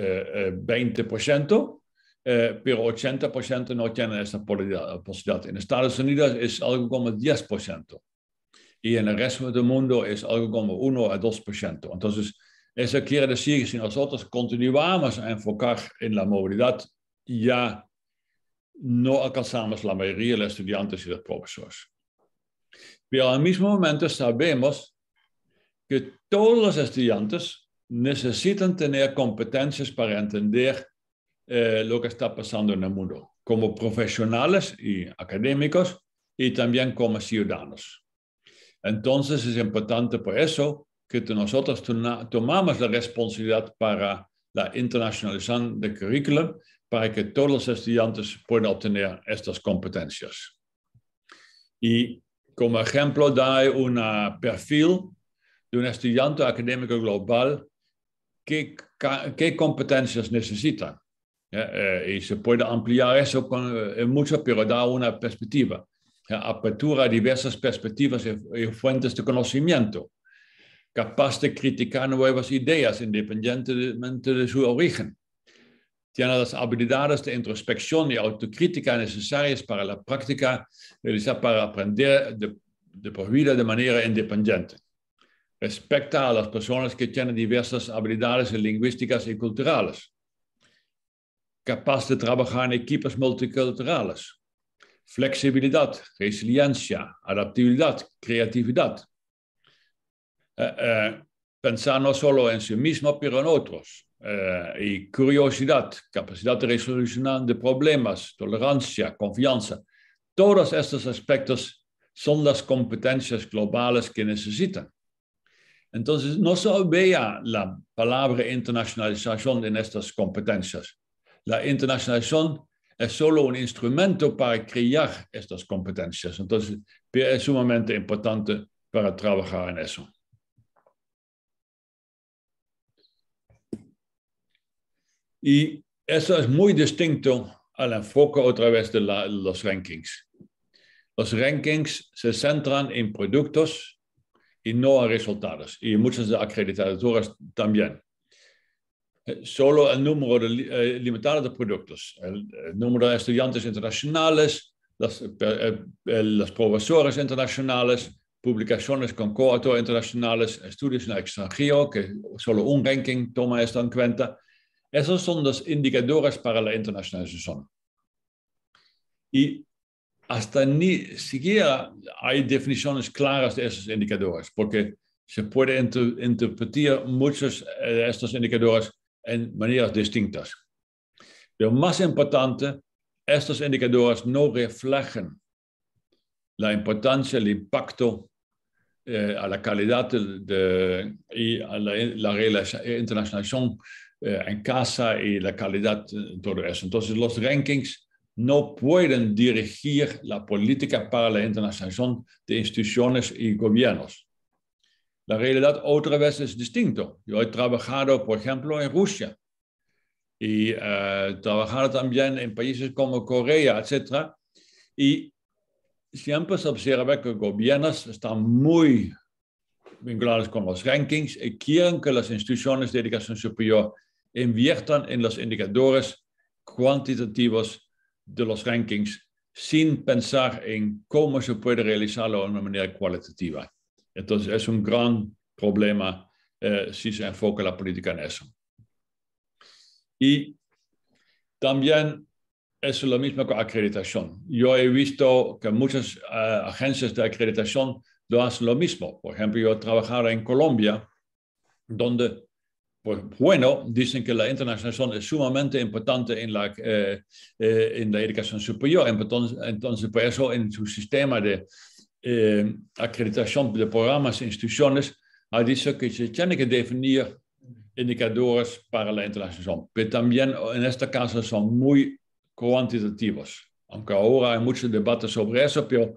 20%, pero 80% no tienen esa posibilidad. En Estados Unidos es algo como 10%. Y en el resto del mundo es algo como 1 a 2%. Entonces, eso quiere decir que si nosotros continuamos a enfocar en la movilidad, ya no alcanzamos la mayoría de los estudiantes y los profesores. Pero al mismo momento sabemos que todos los estudiantes necesitan tener competencias para entender lo que está pasando en el mundo, como profesionales y académicos y también como ciudadanos. Entonces es importante por eso que nosotros tomamos la responsabilidad para la internacionalización del currículum para que todos los estudiantes puedan obtener estas competencias. Y como ejemplo, da un perfil de un estudiante académico global, qué competencias necesitan. Y se puede ampliar eso mucho, pero da una perspectiva. Apertura a diversas perspectivas y fuentes de conocimiento. Capaz de criticar nuevas ideas independientemente de su origen. Tiene las habilidades de introspección y autocrítica necesarias para la práctica realizada para aprender de por vida de manera independiente. Respecta a las personas que tienen diversas habilidades lingüísticas y culturales. Capaz de trabajar en equipos multiculturales. Flexibilidad, resiliencia, adaptabilidad, creatividad. Pensar no solo en sí mismo, pero en otros. Y curiosidad, capacidad de resolución de problemas, tolerancia, confianza. Todos estos aspectos son las competencias globales que necesitan. Entonces, no solo vea la palabra internacionalización en estas competencias. La internacionalización es solo un instrumento para crear estas competencias. Entonces, es sumamente importante para trabajar en eso. Y eso es muy distinto al enfoque otra vez de los rankings. Los rankings se centran en productos y no en resultados. Y muchas acreditadoras también. Solo el número limitado de productos, el número de estudiantes internacionales, los profesores internacionales, publicaciones con coautor internacionales, estudios en el extranjero, que solo un ranking toma esto en cuenta. Esos son los indicadores para la internacionalización. Y hasta ni siquiera hay definiciones claras de esos indicadores, porque se puede interpretar muchos de estos indicadores en maneras distintas. Pero más importante, estos indicadores no reflejan la importancia, el impacto a la calidad y a la internacionalización en casa y la calidad de todo eso. Entonces, los rankings no pueden dirigir la política para la internacionalización de instituciones y gobiernos. La realidad otra vez es distinto. Yo he trabajado, por ejemplo, en Rusia y trabajado también en países como Corea, etc. Y siempre se observa que gobiernos están muy vinculados con los rankings y quieren que las instituciones de educación superior inviertan en los indicadores cuantitativos de los rankings sin pensar en cómo se puede realizarlo de una manera cualitativa. Entonces es un gran problema si se enfoca la política en eso. Y también es lo mismo con acreditación. Yo he visto que muchas agencias de acreditación lo hacen lo mismo. Por ejemplo, yo he trabajado en Colombia, donde, pues bueno, dicen que la internacionalización es sumamente importante en la educación superior. Entonces, por eso en su sistema de acreditación de programas e instituciones, ha dicho que se tiene que definir indicadores para la internacionalización, pero también en este caso son muy cuantitativos, aunque ahora hay muchos debates sobre eso, pero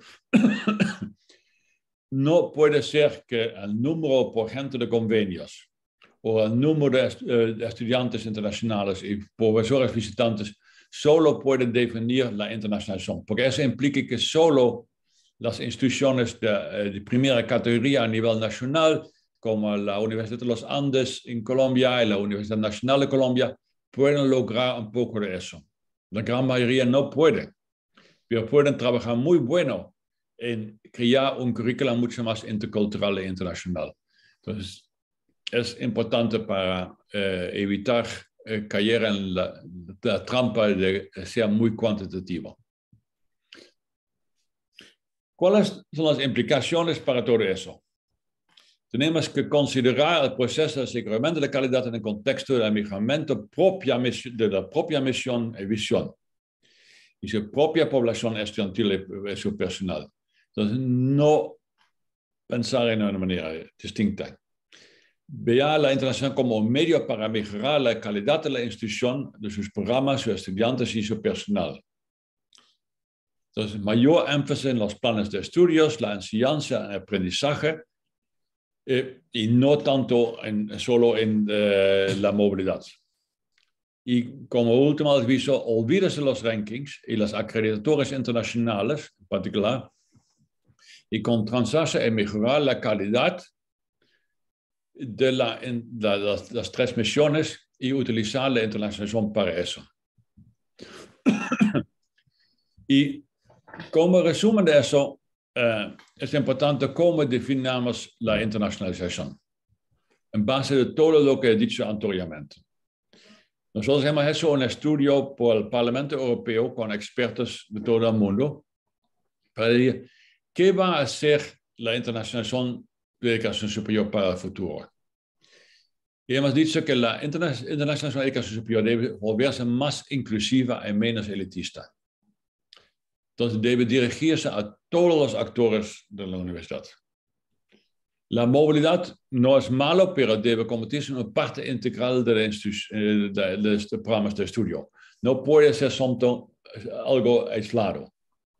no puede ser que el número por ejemplo de convenios o el número de estudiantes internacionales y profesores visitantes solo puede definir la internacionalización, porque eso implica que solo las instituciones de primera categoría a nivel nacional, como la Universidad de los Andes en Colombia y la Universidad Nacional de Colombia, pueden lograr un poco de eso. La gran mayoría no puede, pero pueden trabajar muy bueno en crear un currículum mucho más intercultural e internacional. Entonces, es importante para evitar caer en la trampa de ser muy cuantitativo. ¿Cuáles son las implicaciones para todo eso? Tenemos que considerar el proceso de aseguramiento de calidad en el contexto del mejoramiento de la propia misión y visión y su propia población estudiantil y su personal. Entonces, no pensar en una manera distinta. Vea la internacional como un medio para mejorar la calidad de la institución, de sus programas, sus estudiantes y su personal. Entonces, mayor énfasis en los planes de estudios, la enseñanza, el aprendizaje, y no tanto solo en la movilidad. Y como último aviso, olvídese los rankings y las acreditadores internacionales en particular y concentrarse en mejorar la calidad de las transmisiones y utilizar la internacionalización para eso. Y como resumen de eso, es importante cómo definamos la internacionalización en base de todo lo que he dicho anteriormente. Nosotros hemos hecho un estudio por el Parlamento Europeo con expertos de todo el mundo para decir qué va a hacer la internacionalización de la educación superior para el futuro. Y hemos dicho que la internacionalización de la educación superior debe volverse más inclusiva y menos elitista. Entonces debe dirigirse a todos los actores de la universidad. La movilidad no es malo, pero debe convertirse en una parte integral de los programas de estudio. No puede ser algo aislado.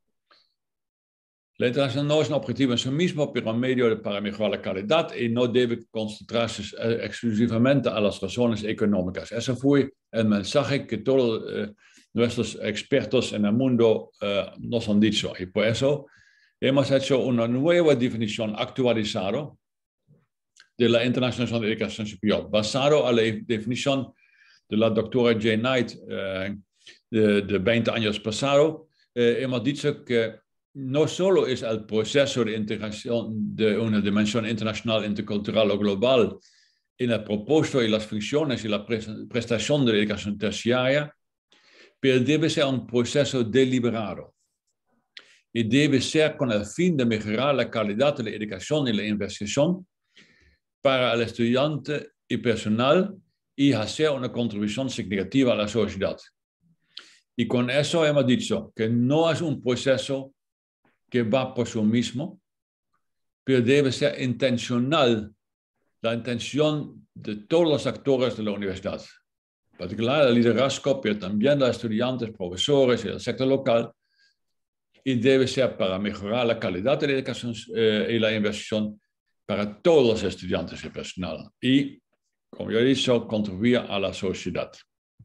La internacionalización no es un objetivo en sí mismo, pero un medio para mejorar la calidad y no debe concentrarse exclusivamente a las razones económicas. Ese fue el mensaje que todos nuestros expertos en el mundo nos han dicho. Y por eso hemos hecho una nueva definición actualizada de la internacionalización de la educación superior, basado en la definición de la doctora Jay Knight de 20 años pasado. Hemos dicho que no solo es el proceso de integración de una dimensión internacional, intercultural o global en el propósito y las funciones y la prestación de la educación terciaria, pero debe ser un proceso deliberado y debe ser con el fin de mejorar la calidad de la educación y la investigación para el estudiante y personal y hacer una contribución significativa a la sociedad. Y con eso hemos dicho que no es un proceso que va por sí mismo, pero debe ser intencional, la intención de todos los actores de la universidad, en particular el liderazgo, pero también los estudiantes, profesores y el sector local, y debe ser para mejorar la calidad de la educación y la investigación para todos los estudiantes y personal, y, como yo he dicho, contribuir a la sociedad.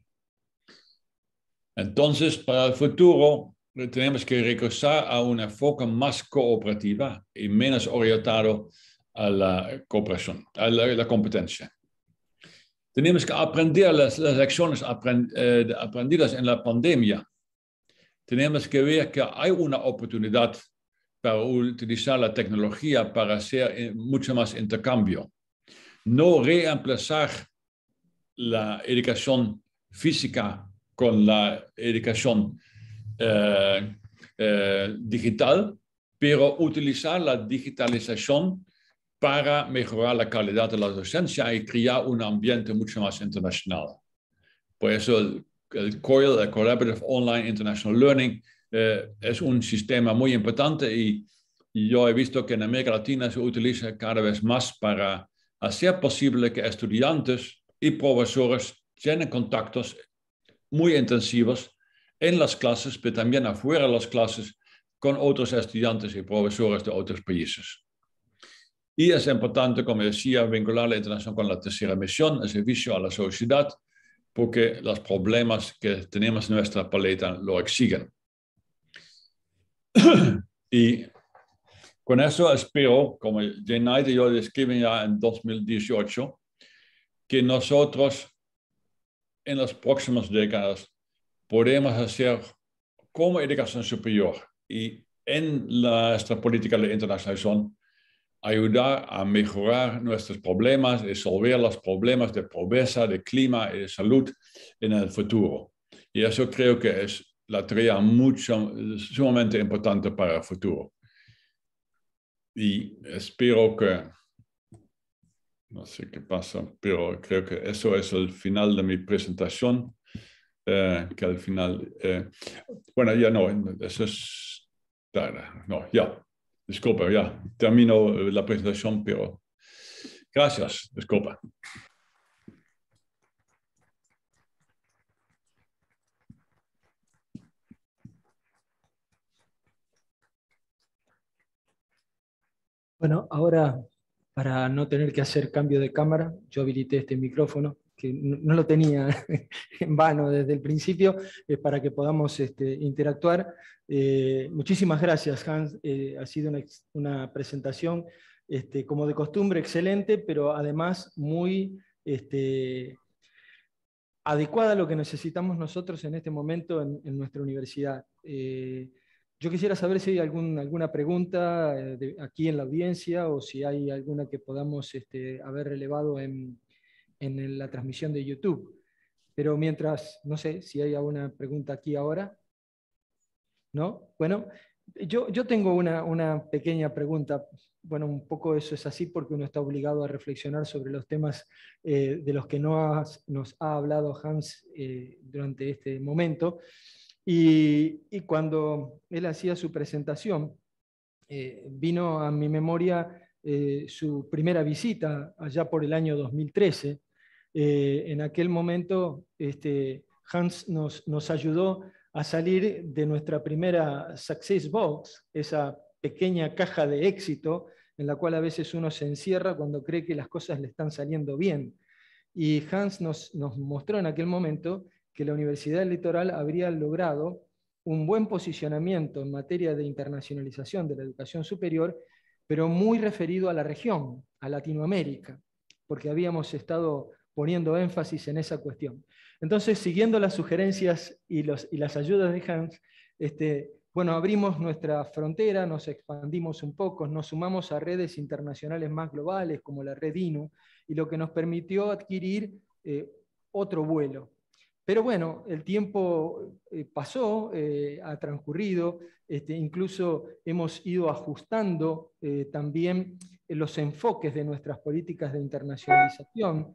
Entonces, para el futuro, tenemos que regresar a un enfoque más cooperativo y menos orientado a la cooperación, a la competencia. Tenemos que aprender las lecciones aprendidas en la pandemia. Tenemos que ver que hay una oportunidad para utilizar la tecnología para hacer mucho más intercambio. No reemplazar la educación física con la educación digital, pero utilizar la digitalización para mejorar la calidad de la docencia y crear un ambiente mucho más internacional. Por eso el COIL, el Collaborative Online International Learning, es un sistema muy importante y yo he visto que en América Latina se utiliza cada vez más para hacer posible que estudiantes y profesores tienen contactos muy intensivos en las clases, pero también afuera de las clases con otros estudiantes y profesores de otros países. Y es importante, como decía, vincular la internación con la tercera misión, el servicio a la sociedad, porque los problemas que tenemos en nuestra paleta lo exigen. Y con eso espero, como Jay Knight y yo describen ya en 2018, que nosotros en las próximas décadas podemos hacer como educación superior y en nuestra política de internacionalización ayudar a mejorar nuestros problemas y resolver los problemas de pobreza, de clima y de salud en el futuro. Y eso creo que es la tarea sumamente importante para el futuro. Y espero que, no sé qué pasa, pero creo que eso es el final de mi presentación. Que al final, bueno, ya no, eso es, no, ya, disculpa, ya, termino la presentación, pero gracias, disculpa. Bueno, ahora, para no tener que hacer cambio de cámara, yo habilité este micrófono que no lo tenía en vano desde el principio, para que podamos interactuar. Muchísimas gracias, Hans. Ha sido una presentación, como de costumbre, excelente, pero además muy adecuada a lo que necesitamos nosotros en este momento en nuestra universidad. Yo quisiera saber si hay alguna pregunta aquí en la audiencia, o si hay alguna que podamos haber relevado en la transmisión de YouTube. Pero mientras, no sé si hay alguna pregunta aquí ahora. ¿No? Bueno, yo tengo una pequeña pregunta. Bueno, un poco eso es así porque uno está obligado a reflexionar sobre los temas de los que nos ha hablado Hans durante este momento. Y cuando él hacía su presentación, vino a mi memoria su primera visita allá por el año 2013. En aquel momento Hans nos ayudó a salir de nuestra primera Success Box, esa pequeña caja de éxito en la cual a veces uno se encierra cuando cree que las cosas le están saliendo bien. Y Hans nos mostró en aquel momento que la Universidad del Litoral habría logrado un buen posicionamiento en materia de internacionalización de la educación superior, pero muy referido a la región, a Latinoamérica, porque habíamos estado poniendo énfasis en esa cuestión. Entonces, siguiendo las sugerencias y las ayudas de Hans, bueno, abrimos nuestra frontera, nos expandimos un poco, nos sumamos a redes internacionales más globales como la red INU, y lo que nos permitió adquirir otro vuelo. Pero bueno, el tiempo pasó, ha transcurrido, incluso hemos ido ajustando también los enfoques de nuestras políticas de internacionalización,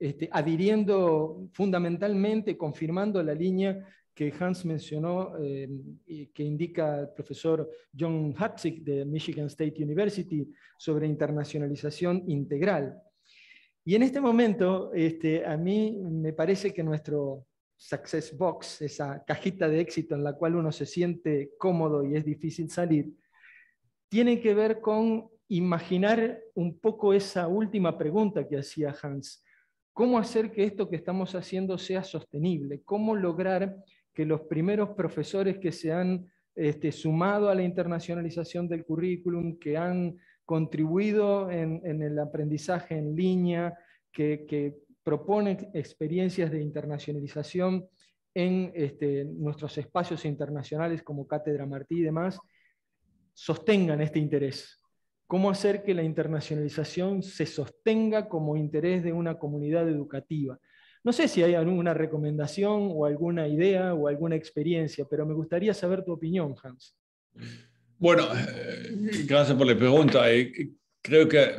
adhiriendo fundamentalmente, confirmando la línea que Hans mencionó, que indica el profesor John Hatzick de Michigan State University sobre internacionalización integral. Y en este momento, a mí me parece que nuestro Success Box, esa cajita de éxito en la cual uno se siente cómodo y es difícil salir, tiene que ver con imaginar un poco esa última pregunta que hacía Hans. ¿Cómo hacer que esto que estamos haciendo sea sostenible? ¿Cómo lograr que los primeros profesores que se han sumado a la internacionalización del currículum, que han contribuido en el aprendizaje en línea, que proponen experiencias de internacionalización en nuestros espacios internacionales como Cátedra Martí y demás, sostengan este interés? ¿Cómo hacer que la internacionalización se sostenga como interés de una comunidad educativa? No sé si hay alguna recomendación o alguna idea o alguna experiencia, pero me gustaría saber tu opinión, Hans. Bueno, gracias por la pregunta. Creo que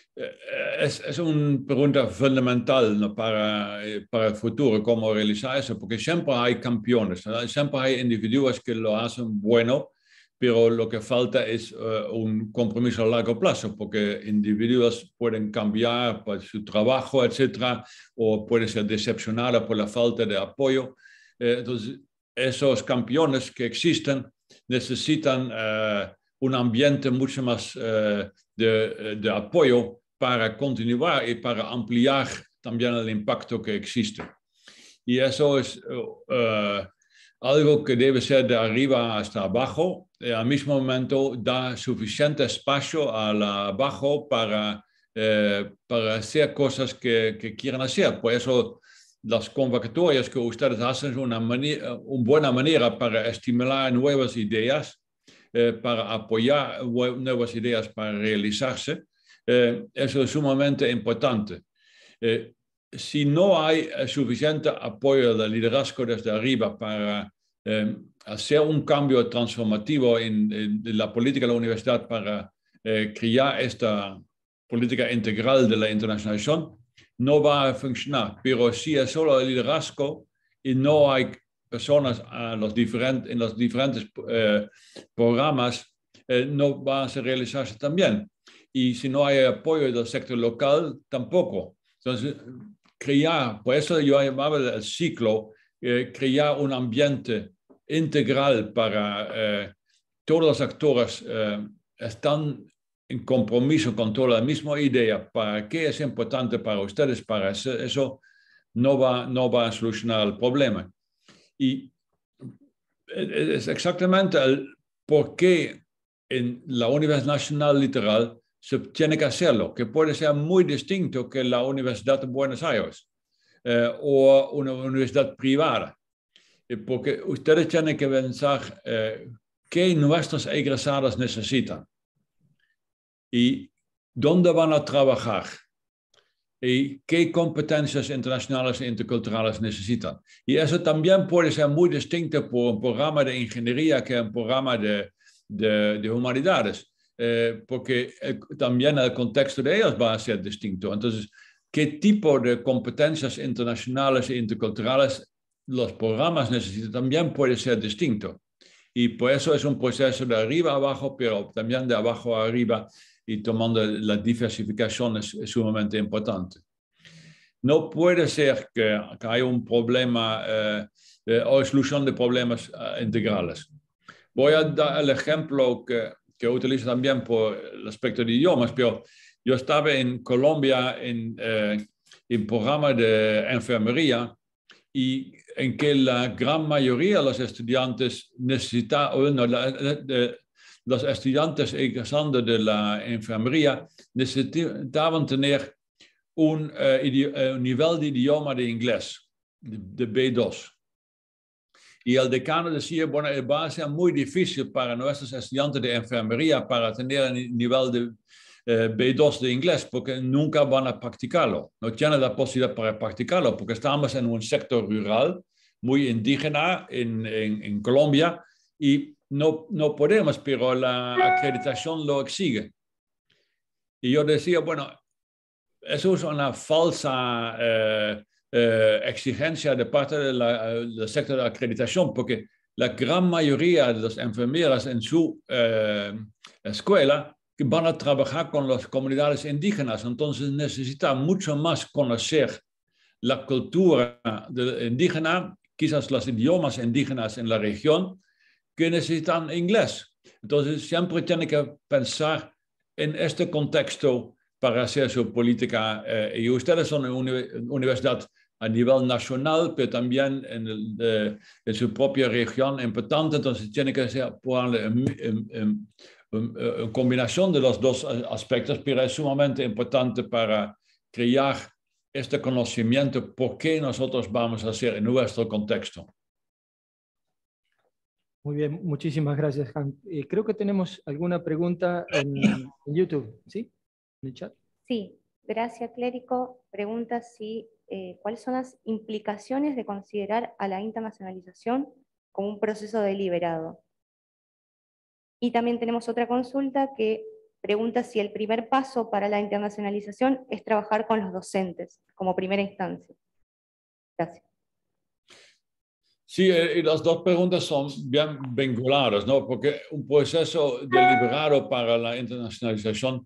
es una pregunta fundamental, ¿no? para el futuro, cómo realizar eso, porque siempre hay campeones, ¿no? Siempre hay individuos que lo hacen bueno, pero lo que falta es un compromiso a largo plazo, porque individuos pueden cambiar por su trabajo, etcétera, o pueden ser decepcionados por la falta de apoyo. Entonces, esos campeones que existen necesitan un ambiente mucho más de apoyo para continuar y para ampliar también el impacto que existe. Y eso es algo que debe ser de arriba hasta abajo. Al mismo momento da suficiente espacio abajo para hacer cosas que quieran hacer. Por eso las convocatorias que ustedes hacen son una buena manera para estimular nuevas ideas, para apoyar nuevas ideas para realizarse. Eso es sumamente importante. Si no hay suficiente apoyo del liderazgo desde arriba para hacer un cambio transformativo en la política de la universidad para crear esta política integral de la internacionalización, no va a funcionar. Pero si es solo el liderazgo y no hay personas en los diferentes programas, no va a realizarse también. Y si no hay apoyo del sector local, tampoco. Entonces, por eso yo llamaba el ciclo, crear un ambiente integral para todos los actores están en compromiso con toda la misma idea, para qué es importante para ustedes, para hacer eso, no va a solucionar el problema. Y es exactamente el por qué en la Universidad Nacional Litoral se tiene que hacerlo, que puede ser muy distinto que la Universidad de Buenos Aires o una universidad privada. Porque ustedes tienen que pensar qué nuestros egresados necesitan y dónde van a trabajar y qué competencias internacionales e interculturales necesitan. Y eso también puede ser muy distinto por un programa de ingeniería que un programa de humanidades, porque también el contexto de ellos va a ser distinto. Entonces, ¿qué tipo de competencias internacionales e interculturales los programas necesitan? También puede ser distinto. Y por eso es un proceso de arriba a abajo, pero también de abajo a arriba, y tomando la diversificación es sumamente importante. No puede ser que haya un problema o solución de problemas integrales. Voy a dar el ejemplo que utilizo también por el aspecto de idiomas, pero yo estaba en Colombia en programa de enfermería y en que la gran mayoría de los estudiantes los estudiantes egresando de la enfermería necesitaban tener un nivel de idioma de inglés, de B2. Y el decano decía, bueno, va a ser muy difícil para nuestros estudiantes de enfermería para tener el nivel de B2 de inglés, porque nunca van a practicarlo. No tienen la posibilidad para practicarlo, porque estamos en un sector rural, muy indígena en Colombia, y no podemos, pero la acreditación lo exige. Y yo decía, bueno, eso es una falsa exigencia de parte del sector de acreditación, porque la gran mayoría de las enfermeras en su escuela van a trabajar con las comunidades indígenas, entonces necesitan mucho más conocer la cultura indígena, quizás los idiomas indígenas en la región, que necesitan inglés. Entonces siempre tienen que pensar en este contexto para hacer su política. Y ustedes son una universidad a nivel nacional, pero también en su propia región importante, entonces tiene que ser una combinación de los dos aspectos, pero es sumamente importante para crear este conocimiento por qué nosotros vamos a hacer en nuestro contexto. Muy bien, muchísimas gracias, Hank. Creo que tenemos alguna pregunta en YouTube, ¿sí? ¿En el chat? Sí, Gracia Clérico pregunta cuáles son las implicaciones de considerar a la internacionalización como un proceso deliberado. Y también tenemos otra consulta que pregunta si el primer paso para la internacionalización es trabajar con los docentes como primera instancia. Gracias. Sí, y las dos preguntas son bien vinculadas, ¿no? Porque un proceso deliberado para la internacionalización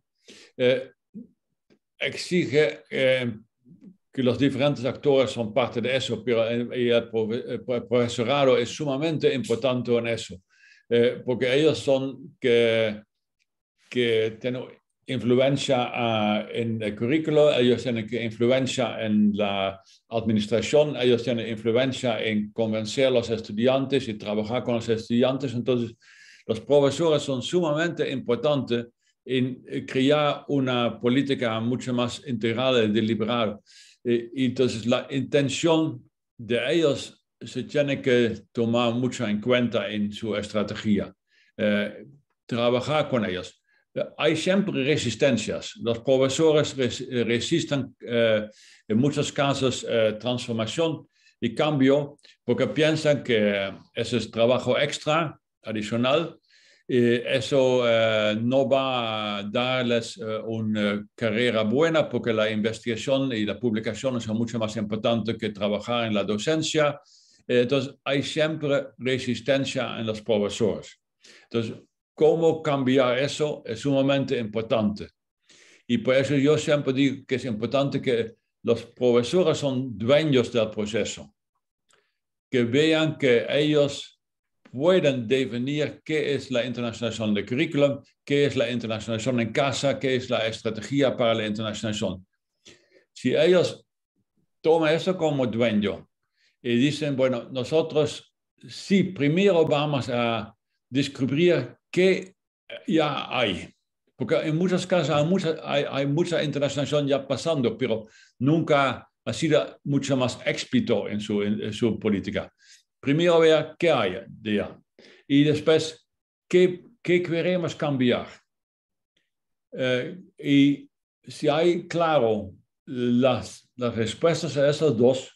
exige que los diferentes actores son parte de eso, pero el profesorado es sumamente importante en eso, porque ellos son que tienen influencia en el currículo, ellos tienen influencia en la administración, ellos tienen influencia en convencer a los estudiantes y trabajar con los estudiantes. Entonces, los profesores son sumamente importantes en crear una política mucho más integral y deliberada. Y entonces, la intención de ellos se tiene que tomar mucho en cuenta en su estrategia. Trabajar con ellos. Hay siempre resistencias. Los profesores resisten en muchos casos transformación y cambio porque piensan que ese es trabajo extra, adicional, y eso no va a darles una carrera buena porque la investigación y la publicación son mucho más importantes que trabajar en la docencia. Entonces, hay siempre resistencia en los profesores. Entonces, cómo cambiar eso es sumamente importante. Y por eso yo siempre digo que es importante que los profesores son dueños del proceso, que vean que ellos pueden definir qué es la internacionalización del currículum, qué es la internacionalización en casa, qué es la estrategia para la internacionalización. Si ellos toma eso como dueño y dicen, bueno, nosotros sí, primero vamos a descubrir qué ya hay. Porque en muchos casos hay mucha internacionalización ya pasando, pero nunca ha sido mucho más explícito en su política. Primero ver qué hay de ya. Y después, qué queremos cambiar. Y si hay claro las respuestas a esos dos,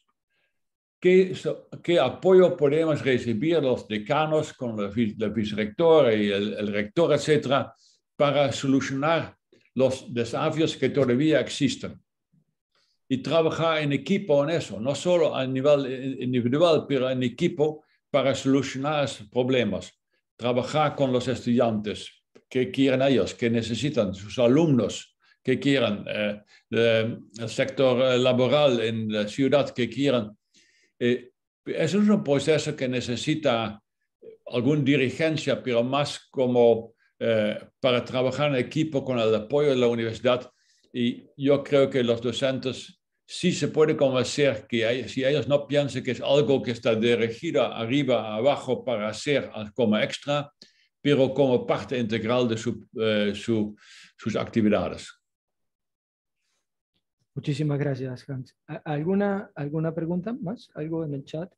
¿qué apoyo podemos recibir los decanos con el vicerrector y el rector, etcétera, para solucionar los desafíos que todavía existen? Y trabajar en equipo en eso, no solo a nivel individual, pero en equipo para solucionar esos problemas. Trabajar con los estudiantes, qué quieren ellos, qué necesitan sus alumnos, qué quieren, el sector laboral en la ciudad, qué quieren. Eso es un proceso que necesita alguna dirigencia, pero más como para trabajar en equipo con el apoyo de la universidad. Y yo creo que los docentes sí se puede convencer que si ellos no piensan que es algo que está dirigido arriba, abajo para hacer como extra, pero como parte integral de sus actividades. Muchísimas gracias, Hans. ¿Alguna pregunta más? ¿Algo en el chat?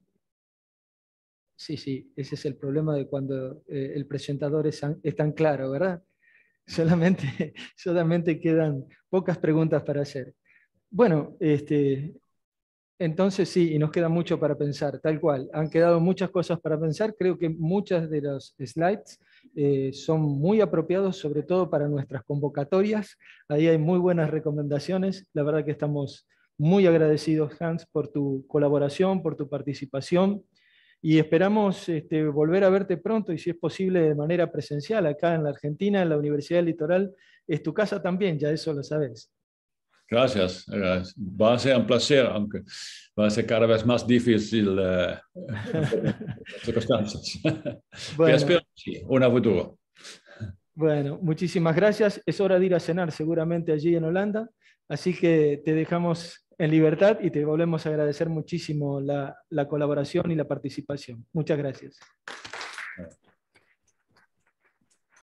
Sí, ese es el problema de cuando el presentador es tan claro, ¿verdad? Solamente quedan pocas preguntas para hacer. Bueno, entonces sí, y nos queda mucho para pensar, tal cual. Han quedado muchas cosas para pensar. Creo que muchas de los slides son muy apropiados, sobre todo para nuestras convocatorias. Ahí hay muy buenas recomendaciones. La verdad que estamos muy agradecidos, Hans, por tu colaboración, por tu participación. Y esperamos volver a verte pronto y si es posible de manera presencial acá en la Argentina, en la Universidad del Litoral. Es tu casa también, ya eso lo sabes. Gracias. Va a ser un placer, aunque va a ser cada vez más difícil las circunstancias. Pero espero que sí, un futuro. Bueno, muchísimas gracias. Es hora de ir a cenar seguramente allí en Holanda. Así que te dejamos en libertad y te volvemos a agradecer muchísimo la colaboración y la participación. Muchas gracias.